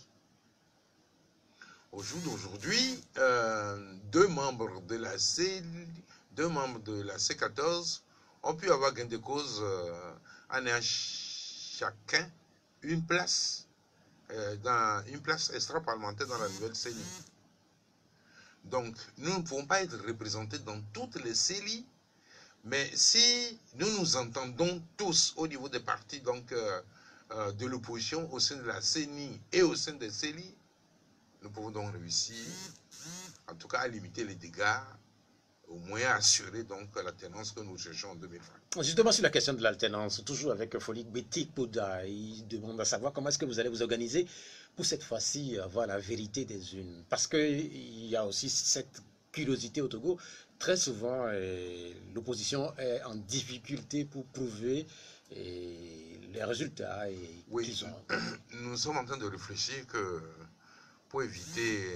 Au jour d'aujourd'hui, euh, deux membres de la C E L I, deux membres de la C quatorze ont pu avoir gain de cause euh, en ayant chacun une place Euh, dans une place extra-parlementaire dans la nouvelle C E L I. Donc, nous ne pouvons pas être représentés dans toutes les C E L I, mais si nous nous entendons tous au niveau des partis donc, euh, euh, de l'opposition au sein de la C E N I et au sein des C E L I, nous pouvons donc réussir, en tout cas à limiter les dégâts, au moins assurer donc l'alternance que nous cherchons en deux mille vingt. Justement sur la question de l'alternance, toujours avec Folie Bété Koda, il demande à savoir comment est-ce que vous allez vous organiser pour cette fois-ci avoir la vérité des unes. Parce qu'il y a aussi cette curiosité au Togo. Très souvent, eh, l'opposition est en difficulté pour prouver eh, les résultats et oui, qu'ils ont. Nous sommes en train de réfléchir que pour éviter...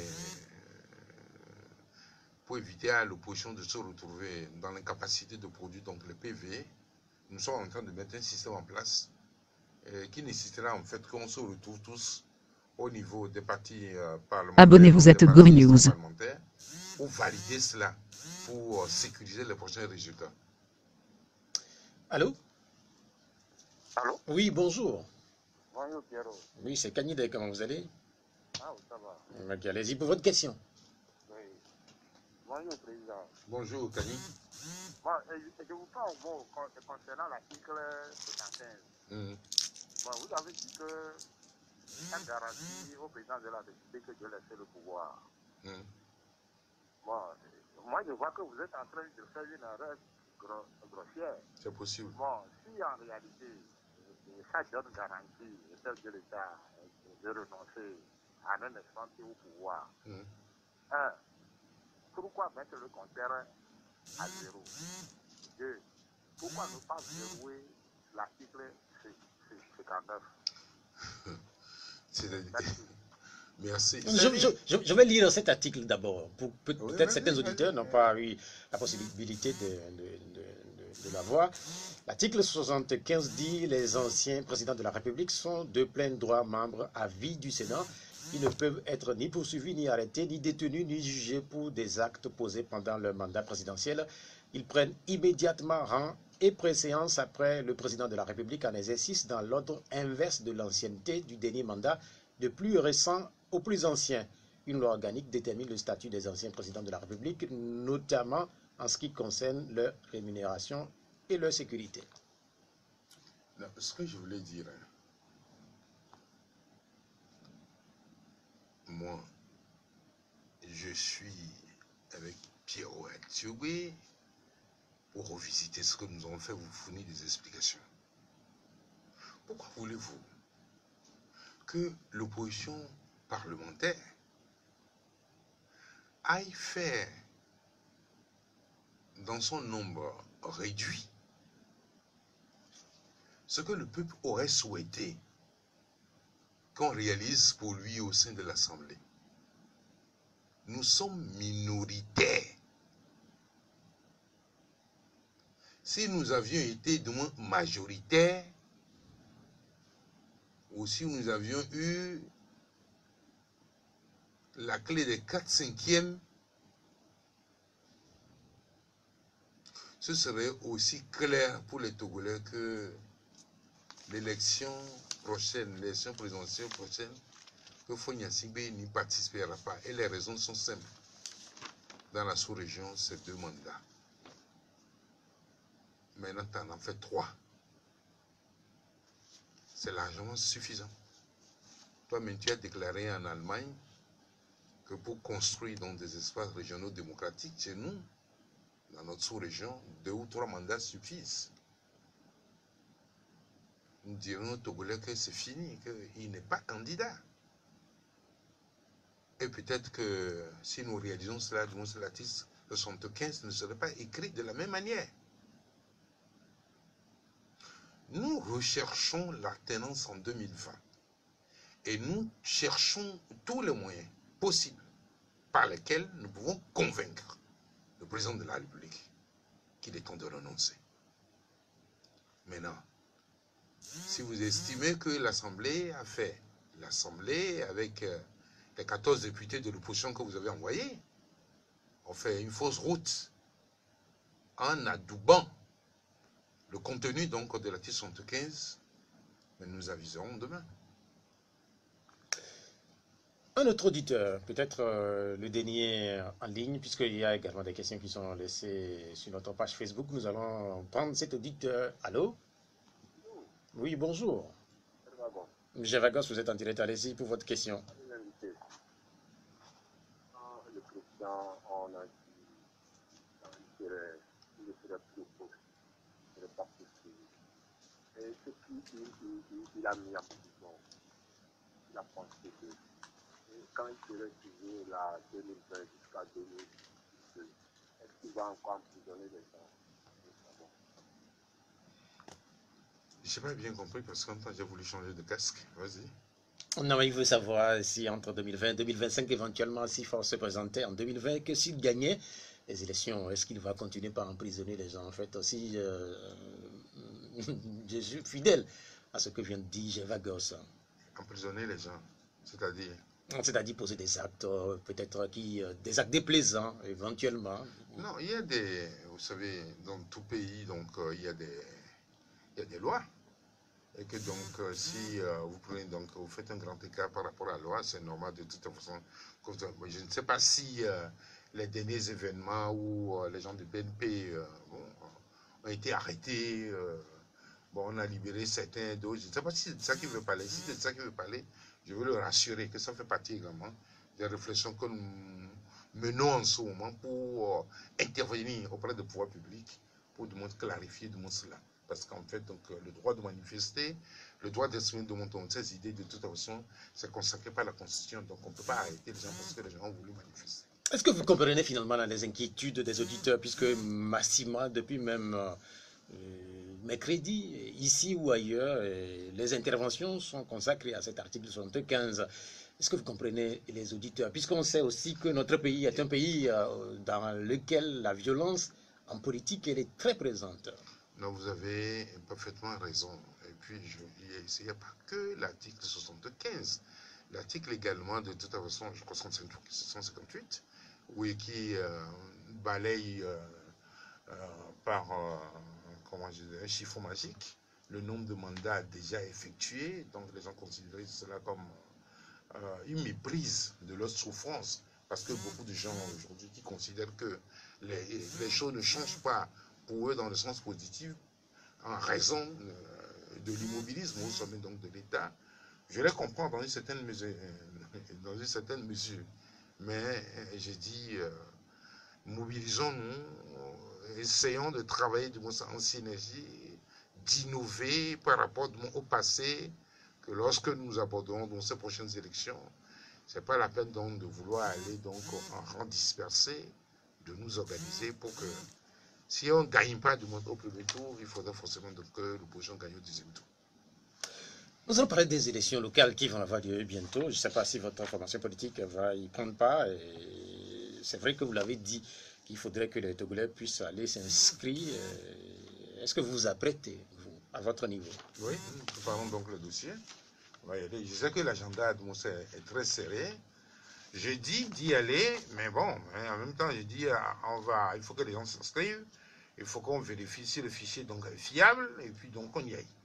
pour éviter à l'opposition de se retrouver dans l'incapacité de produire donc les P V, nous sommes en train de mettre un système en place euh, qui nécessitera en fait qu'on se retrouve tous au niveau des partis euh, parlementaires. Abonnez-vous à Togo News pour valider cela, pour euh, sécuriser les prochains résultats. Allô? Allô? Oui, bonjour. Bonjour Pierrot. Oui, c'est Canidé, comment vous allez? Ah oui, ça va. Ok, allez-y pour votre question. Bonjour, Président. Bonjour, Kani. Bon, je vous parle bon, concernant l'article soixante-quinze. Mmh. Bon, vous avez dit que ça garantit au président de la République de laisser le pouvoir. Mmh. Bon, moi, je vois que vous êtes en train de faire une erreur grossière. C'est possible. Bon, si en réalité, ça donne garantie au chef de l'État de renoncer à un instant au pouvoir, mmh. un, pourquoi mettre le compteur à zéro? Deux, pourquoi ne pas verrouiller l'article cinquante-neuf? Merci. Je, je, je, je vais lire cet article d'abord. Pour peut, oui, peut-être certains auditeurs n'ont pas eu la possibilité de, de, de, de, de la voir. L'article soixante-quinze dit: les anciens présidents de la République sont de plein droit membres à vie du Sénat. Ils ne peuvent être ni poursuivis, ni arrêtés, ni détenus, ni jugés pour des actes posés pendant leur mandat présidentiel. Ils prennent immédiatement rang et préséance après le président de la République en exercice dans l'ordre inverse de l'ancienneté du dernier mandat, de plus récent au plus ancien. Une loi organique détermine le statut des anciens présidents de la République, notamment en ce qui concerne leur rémunération et leur sécurité. Non, ce que je voulais dire, moi, je suis avec Pierrot Atioubé, pour revisiter ce que nous avons fait, vous fournir des explications. Pourquoi voulez-vous que l'opposition parlementaire aille faire, dans son nombre réduit, ce que le peuple aurait souhaité qu'on réalise pour lui au sein de l'Assemblée? Nous sommes minoritaires. Si nous avions été de moins majoritaires, ou si nous avions eu la clé des quatre cinquièmes, ce serait aussi clair pour les Togolais que l'élection prochaine, l'élection présidentielle prochaine, que Fonia Sibé n'y participera pas. Et les raisons sont simples. Dans la sous-région, c'est deux mandats. Maintenant, tu en as fait trois. C'est largement suffisant. Toi-même, tu as déclaré en Allemagne que pour construire dans des espaces régionaux démocratiques, chez nous, dans notre sous-région, deux ou trois mandats suffisent. Nous dirons aux Togolais que c'est fini, qu'il n'est pas candidat. Et peut-être que si nous réalisons cela, l'article soixante-quinze ne serait pas écrit de la même manière. Nous recherchons l'alternance en deux mille vingt. Et nous cherchons tous les moyens possibles par lesquels nous pouvons convaincre le président de la République qu'il est temps de renoncer. Maintenant, si vous estimez que l'Assemblée a fait, l'Assemblée avec euh, les quatorze députés de l'opposition que vous avez envoyés, ont fait une fausse route en adoubant le contenu donc de l'article soixante-quinze, mais nous aviserons demain. Un autre auditeur, peut-être euh, le dernier en ligne, puisqu'il y a également des questions qui sont laissées sur notre page Facebook. Nous allons prendre cet auditeur. Allô? Oui, bonjour. Monsieur Vagos, vous êtes en direct, allez-y pour votre question. Le président, on a dit qu'il serait, il serait plus opposé, il ne serait pas possible. Et ce qu'il il, il, il a mis en prison, il a pensé que et quand il serait toujours là, deux mille vingt jusqu'à deux mille dix-deux, est-ce qu'il va encore emprisonner les gens? Je n'ai pas bien compris parce qu'en temps j'ai voulu changer de casque. Vas-y. Non, mais il veut savoir si entre deux mille vingt et deux mille vingt-cinq, éventuellement, s'il faut se présenter en deux mille vingt, que s'il gagnait les élections, est-ce qu'il va continuer par emprisonner les gens? En fait, aussi, euh, je suis fidèle à ce que vient de dire Gévagos. Emprisonner les gens, c'est-à-dire? C'est-à-dire poser des actes, euh, peut-être qui, euh, des actes déplaisants, éventuellement. Non, il y a des, vous savez, dans tout pays, donc euh, il y a des, il y a des lois. Et que donc, euh, si euh, vous prenez, donc, vous faites un grand écart par rapport à la loi, c'est normal de toute façon. Je ne sais pas si euh, les derniers événements où euh, les gens de B N P euh, bon, ont été arrêtés, euh, bon, on a libéré certains d'autres. Je ne sais pas si c'est de ça qu'il veut parler. Si c'est de ça qu'il veut parler, je veux le rassurer que ça fait partie également des réflexions que nous menons en ce moment pour euh, intervenir auprès du pouvoir public pour de clarifier de cela. Parce qu'en fait, donc, le droit de manifester, le droit d'exprimer de monter ces idées, de toute façon, c'est consacré par la Constitution. Donc, on ne peut pas arrêter les gens parce que les gens ont voulu manifester. Est-ce que vous comprenez finalement les inquiétudes des auditeurs, puisque massivement, depuis même euh, mercredi, ici ou ailleurs, les interventions sont consacrées à cet article soixante-quinze. Est-ce que vous comprenez les auditeurs? Puisqu'on sait aussi que notre pays est un pays euh, dans lequel la violence en politique, elle est très présente. Non, vous avez parfaitement raison. Et puis, il n'y a pas que l'article soixante-quinze. L'article également, de toute façon, je crois cent cinquante-huit, oui, qui euh, balaye euh, euh, par euh, comment je dirais, un chiffre magique le nombre de mandats déjà effectués. Donc, les gens considèrent cela comme euh, une méprise de leur souffrance. Parce que beaucoup de gens aujourd'hui qui considèrent que les, les choses ne changent pas pour eux dans le sens positif, en raison euh, de l'immobilisme au sommet donc de l'État. Je les comprends dans une certaine mesure, dans une certaine mesure. Mais j'ai dit, euh, mobilisons-nous, essayons de travailler du moins en synergie, d'innover par rapport du moins, au passé, que lorsque nous abordons dans ces prochaines élections, ce n'est pas la peine donc de vouloir aller donc en rang dispersé, de nous organiser pour que si on ne gagne pas du moins au premier tour, il faudra forcément donc que l'opposition gagne au deuxième tour. Nous allons parler des élections locales qui vont avoir lieu bientôt. Je ne sais pas si votre formation politique va y prendre part. C'est vrai que vous l'avez dit qu'il faudrait que les Togolais puissent aller s'inscrire. Est-ce que vous vous apprêtez, vous, à votre niveau? Oui, nous préparons donc le dossier. On va y aller. Je sais que l'agenda est très serré. Je dis d'y aller, mais bon, en même temps, je dis on va, il faut que les gens s'inscrivent. Il faut qu'on vérifie si le fichier donc, est fiable, et puis donc on y aille.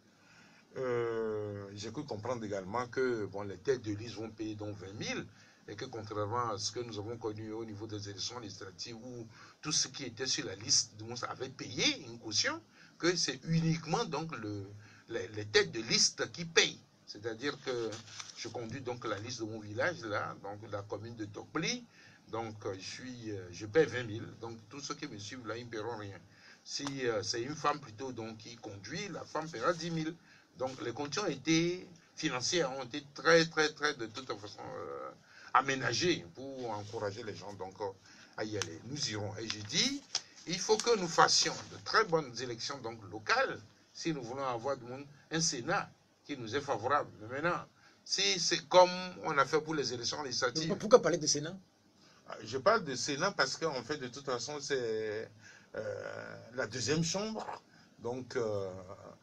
Euh, J'ai cru comprendre également que bon, les têtes de liste vont payer donc vingt mille, et que contrairement à ce que nous avons connu au niveau des élections législatives, où tout ce qui était sur la liste avait payé une caution, que c'est uniquement donc le, les, les têtes de liste qui payent. C'est-à-dire que je conduis donc la liste de mon village, là, donc la commune de Tokpli, donc je, suis, je paie vingt mille, donc tous ceux qui me suivent là, ils ne paieront rien. Si euh, c'est une femme plutôt donc, qui conduit, la femme paiera dix mille. Donc les conditions étaient financières, ont été très, très, très, de toute façon euh, aménagées pour encourager les gens donc, à y aller. Nous irons. Et j'ai dit, il faut que nous fassions de très bonnes élections donc, locales si nous voulons avoir du monde, un Sénat qui nous est favorable. Mais maintenant, si c'est comme on a fait pour les élections législatives. Pourquoi parler de Sénat? Je parle de Sénat parce qu'en fait, de toute façon, c'est euh, la deuxième chambre. Donc, euh,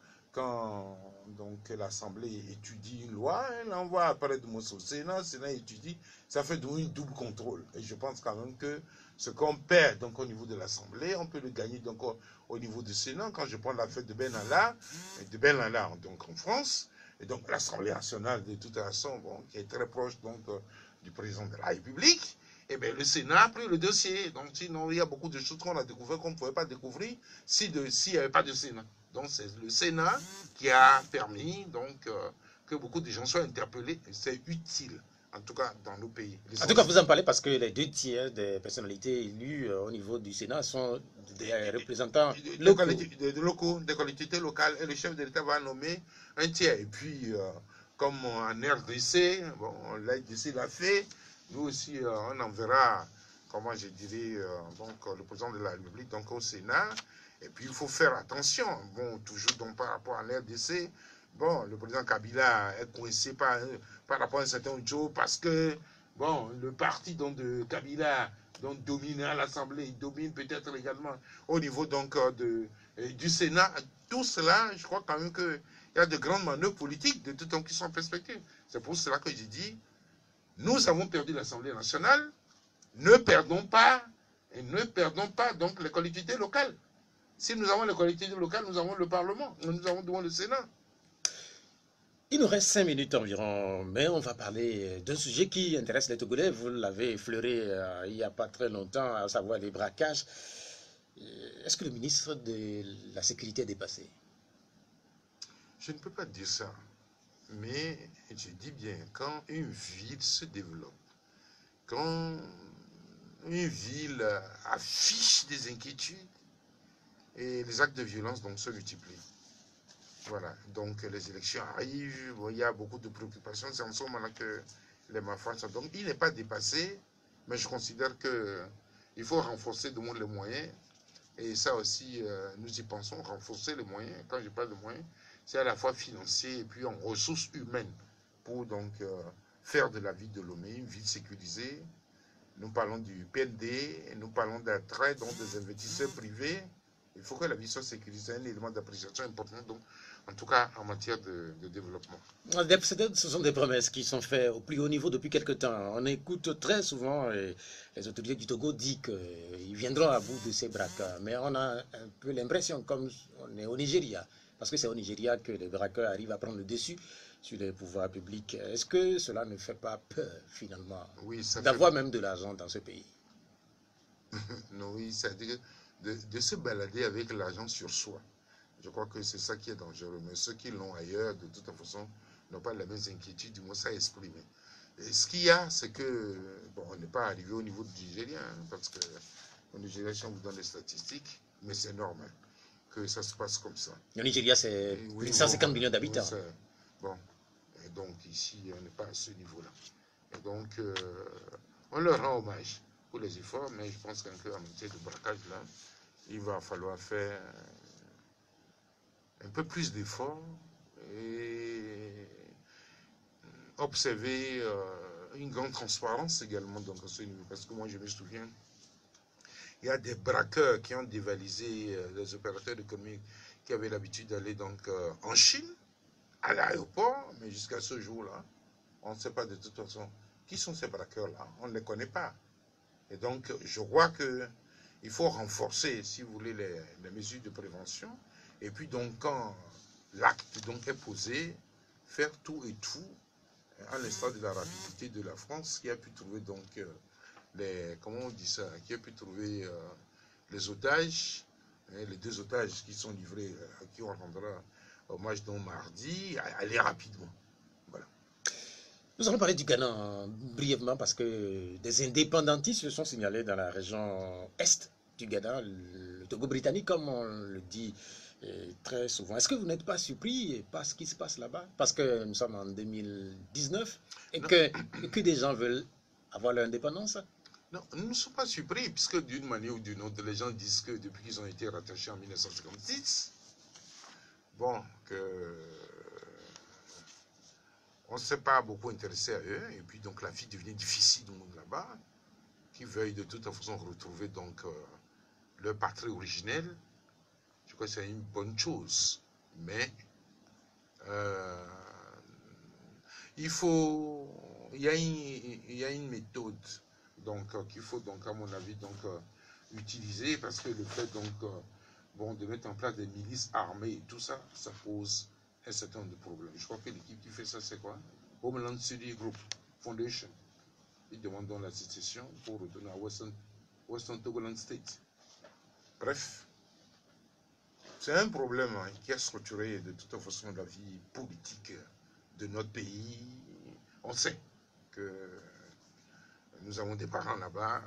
quand donc l'Assemblée étudie une loi, elle envoie apparaître au Sénat, le Sénat étudie, ça fait donc une double contrôle. Et je pense quand même que ce qu'on perd donc, au niveau de l'Assemblée, on peut le gagner donc, au, au niveau du Sénat. Quand je prends la fête de Ben Allah, de Ben Allah donc en France, et donc l'Assemblée nationale de toute façon, bon, qui est très proche donc, euh, du président de la République, et bien le Sénat a pris le dossier. Donc sinon, il y a beaucoup de choses qu'on a découvert qu'on ne pouvait pas découvrir s'il si n'y avait pas de Sénat. Donc c'est le Sénat qui a permis donc, euh, que beaucoup de gens soient interpellés. Et c'est utile, en tout cas dans nos pays. Les en tout cas, vous en parlez parce que les deux tiers des personnalités élues euh, au niveau du Sénat sont des représentants de, de, locaux. De, de locaux, des collectivités locales. Et le chef de l'État va nommer un tiers. Et puis, euh, comme en R D C, bon, l'R D C l'a fait, nous aussi, euh, on enverra, comment je dirais, euh, donc, le président de la République donc, au Sénat. Et puis, il faut faire attention. Bon, toujours donc, par rapport à l'R D C, bon, le président Kabila est coincé par, par rapport à un certain Joe parce que, bon, le parti donc, de Kabila donc, domine à l'Assemblée, il domine peut-être également au niveau donc, de, du Sénat. Tout cela, je crois quand même qu'il y a de grandes manœuvres politiques de tout temps qui sont en perspective. C'est pour cela que j'ai dit, nous avons perdu l'Assemblée nationale, ne perdons pas, et ne perdons pas donc les collectivités locales. Si nous avons les collectivités locales, nous avons le Parlement, nous avons devant le Sénat. Il nous reste cinq minutes environ, mais on va parler d'un sujet qui intéresse les Togolais. Vous l'avez effleuré euh, il n'y a pas très longtemps, à savoir les braquages. Est-ce que le ministre de la Sécurité est dépassé? Je ne peux pas dire ça, mais je dis bien, quand une ville se développe, quand une ville affiche des inquiétudes, et les actes de violence donc, se multiplient. Voilà, donc les élections arrivent, bon, il y a beaucoup de préoccupations, c'est en ce moment-là que les mafias sont. Donc il n'est pas dépassé, mais je considère qu'il faut renforcer de moins les moyens, et ça aussi, euh, nous y pensons, renforcer les moyens. Quand je parle de moyens, c'est à la fois financier et puis en ressources humaines, pour donc euh, faire de la ville de Lomé une ville sécurisée. Nous parlons du P N D, et nous parlons d'attrait donc des investisseurs privés. Il faut que la vie soit sécurisée, un élément d'appréciation important, donc, en tout cas en matière de, de développement. Ce sont des promesses qui sont faites au plus haut niveau depuis quelque temps. On écoute très souvent et les autorités du Togo disent qu'ils viendront à bout de ces braqueurs. Mais on a un peu l'impression, comme on est au Nigeria, parce que c'est au Nigeria que les braqueurs arrivent à prendre le dessus sur les pouvoirs publics. Est-ce que cela ne fait pas peur, finalement, oui, d'avoir fait... même de l'argent dans ce pays? Non, oui, c'est-à-dire de, de se balader avec l'argent sur soi. Je crois que c'est ça qui est dangereux. Mais ceux qui l'ont ailleurs, de toute façon, n'ont pas les mêmes inquiétudes, du moins ça exprimer. Et ce qu'il y a, c'est que, bon, on n'est pas arrivé au niveau du Nigeria, hein, parce que au Nigeria, si on vous donne les statistiques, Mais c'est normal que ça se passe comme ça. Le Nigeria, c'est Et plus de cent cinquante millions d'habitants. Oui, bon, et donc ici, on n'est pas à ce niveau-là. Et donc, euh, on leur rend hommage pour les efforts, mais je pense qu'en matière de braquage, là, il va falloir faire un peu plus d'efforts et observer euh, une grande transparence également donc, à ce niveau. Parce que moi, je me souviens, il y a des braqueurs qui ont dévalisé euh, des opérateurs économiques qui avaient l'habitude d'aller donc euh, en Chine, à l'aéroport, mais jusqu'à ce jour-là, on ne sait pas de toute façon qui sont ces braqueurs-là, on ne les connaît pas. Et donc, je crois qu'il faut renforcer, si vous voulez, les, les mesures de prévention. Et puis, donc, quand l'acte donc est posé, faire tout et tout, à l'instar de la rapidité de la France, qui a pu trouver donc euh, les, comment on dit ça, qui a pu trouver euh, les otages, hein, les deux otages qui sont livrés, à qui on rendra hommage donc mardi, aller rapidement. Voilà. Nous allons parler du Ghana hein, brièvement parce que des indépendantistes se sont signalés dans la région est du Ghana, le Togo britannique, comme on le dit euh, très souvent. Est-ce que vous n'êtes pas surpris par ce qui se passe là-bas? Parce que nous sommes en deux mille dix-neuf et que, et que des gens veulent avoir leur indépendance. Non, nous ne sommes pas surpris, puisque d'une manière ou d'une autre, les gens disent que depuis qu'ils ont été rattachés en mille neuf cent cinquante-six, bon, que on ne s'est pas beaucoup intéressé à eux, et puis donc la vie devenait difficile là-bas, qu'ils veuillent de toute façon retrouver donc euh, leur patrie originelle. Je crois que c'est une bonne chose, mais euh, il faut, il y a une, il y a une méthode donc euh, qu'il faut donc à mon avis donc euh, utiliser, parce que le fait donc euh, bon de mettre en place des milices armées et tout ça, ça pose un certain nombre de problèmes. Je crois que l'équipe qui fait ça, c'est quoi? Homeland Security Group Foundation. Ils demandent donc la sécession pour retourner à Western, Western Togoland State. Bref, c'est un problème hein, qui a structuré de toute façon la vie politique de notre pays. On sait que nous avons des parents là-bas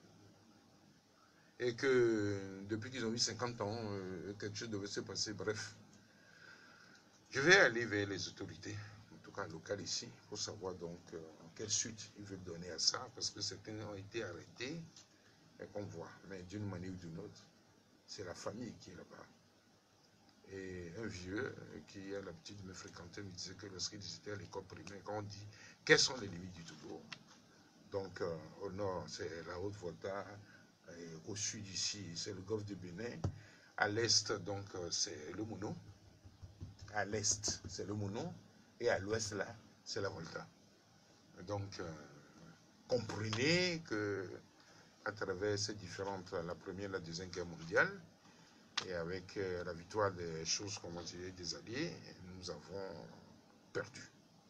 et que depuis qu'ils ont eu cinquante ans, euh, quelque chose devait se passer. Bref, je vais aller vers les autorités, en tout cas locales ici, pour savoir donc euh, quelle suite ils veulent donner à ça, parce que certains ont été arrêtés, et qu'on voit, mais d'une manière ou d'une autre, c'est la famille qui est là-bas. Et un vieux qui a l'habitude de me fréquenter me disait que lorsqu'il était à l'école primaire, quand on dit quelles sont les limites du Togo, donc euh, au nord c'est la Haute-Volta, au sud ici c'est le golfe de Bénin, à l'est donc c'est le Mono, à l'est c'est le Mono, et à l'ouest là c'est la Volta. Donc euh, comprenez que à travers ces différentes, la première et la deuxième guerre mondiale, et avec euh, la victoire des choses, comment dire, des Alliés, nous avons perdu.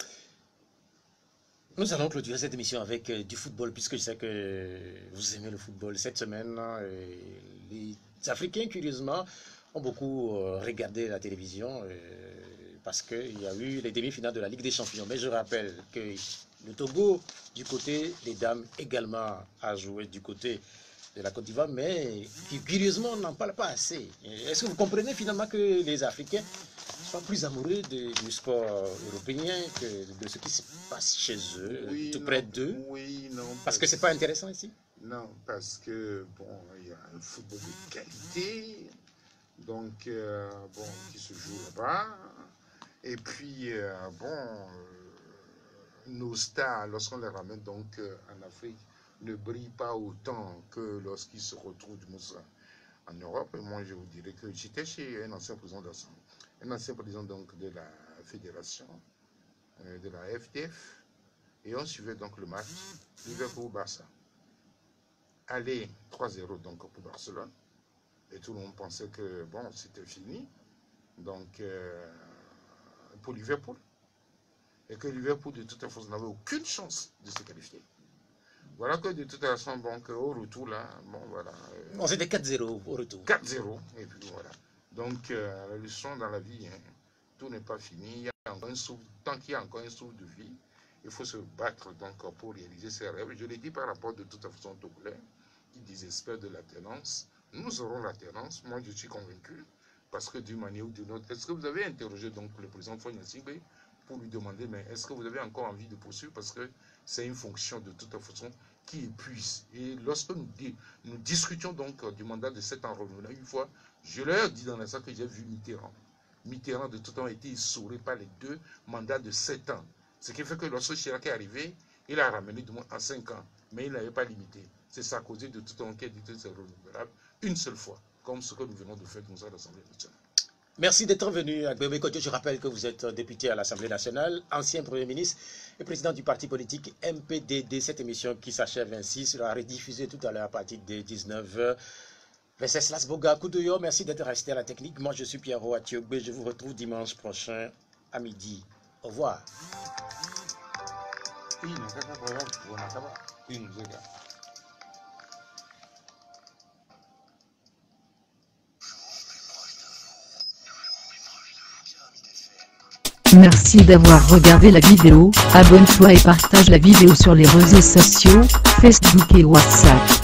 Nous allons clôturer cette émission avec euh, du football, puisque je sais que vous aimez le football. Cette semaine, euh, les Africains, curieusement, ont beaucoup euh, regardé la télévision euh, parce qu'il y a eu les demi-finales de la Ligue des Champions. Mais je rappelle que le Togo, du côté des dames, également a joué du côté de la Côte d'Ivoire, mais curieusement, on n'en parle pas assez. Est-ce que vous comprenez finalement que les Africains sont plus amoureux de, du sport européen que de ce qui se passe chez eux, oui, tout non, près d'eux? Oui, non. Parce, parce que c'est pas intéressant ici? Non, parce que, bon, il y a un football de qualité, donc, euh, bon, qui se joue là-bas. Et puis, euh, bon, euh, nos stars, lorsqu'on les ramène donc euh, en Afrique, ne brillent pas autant que lorsqu'ils se retrouvent du moins en Europe. Et moi, je vous dirais que j'étais chez un ancien président de un ancien président donc de la fédération, euh, de la F D F, et on suivait donc le match Liverpool-Barça. Aller trois zéro donc pour Barcelone, et tout le monde pensait que bon, c'était fini, donc euh, pour Liverpool, et que Liverpool de toute façon n'avait aucune chance de se qualifier. Voilà que de toute façon, bon, au retour là, bon voilà. Euh, bon, c'était quatre zéro au retour. quatre zéro, et puis voilà. Donc euh, la leçon dans la vie, hein, tout n'est pas fini. Il y a encore un souffle, tant qu'il y a encore un souffle de vie, il faut se battre donc pour réaliser ses rêves. Je l'ai dit par rapport de toute façon aux Togolais qui désespèrent de l'alternance. nous aurons l'alternance. Moi, je suis convaincu, parce que d'une manière ou d'une autre, est-ce que vous avez interrogé donc le président Faure Gnassingbé pour lui demander, mais est-ce que vous avez encore envie de poursuivre, parce que c'est une fonction de toute façon qui épuise. Et lorsque nous, nous discutions donc du mandat de sept ans renouvelable, une fois, je leur dis dans la salle que j'ai vu Mitterrand. Mitterrand de tout temps a été essoré par les deux mandats de sept ans. Ce qui fait que lorsque Chirac est arrivé, il a ramené du moins à cinq ans, mais il n'avait pas limité. C'est Sarkozy de tout temps qui a dit que c'est renouvelable une seule fois, comme ce que nous venons de faire dans l'Assemblée nationale. Merci d'être venu à Gbemé Kojo. Je rappelle que vous êtes député à l'Assemblée nationale, ancien Premier ministre et président du parti politique M P D D. Cette émission qui s'achève ainsi sera rediffusée tout à l'heure à partir de dix-neuf heures. Venceslas Boga Koudoyo, merci d'être resté à la technique. Moi, je suis Pierrot Atiogbe. Je vous retrouve dimanche prochain à midi. Au revoir. Merci d'avoir regardé la vidéo, abonne-toi et partage la vidéo sur les réseaux sociaux, Facebook et WhatsApp.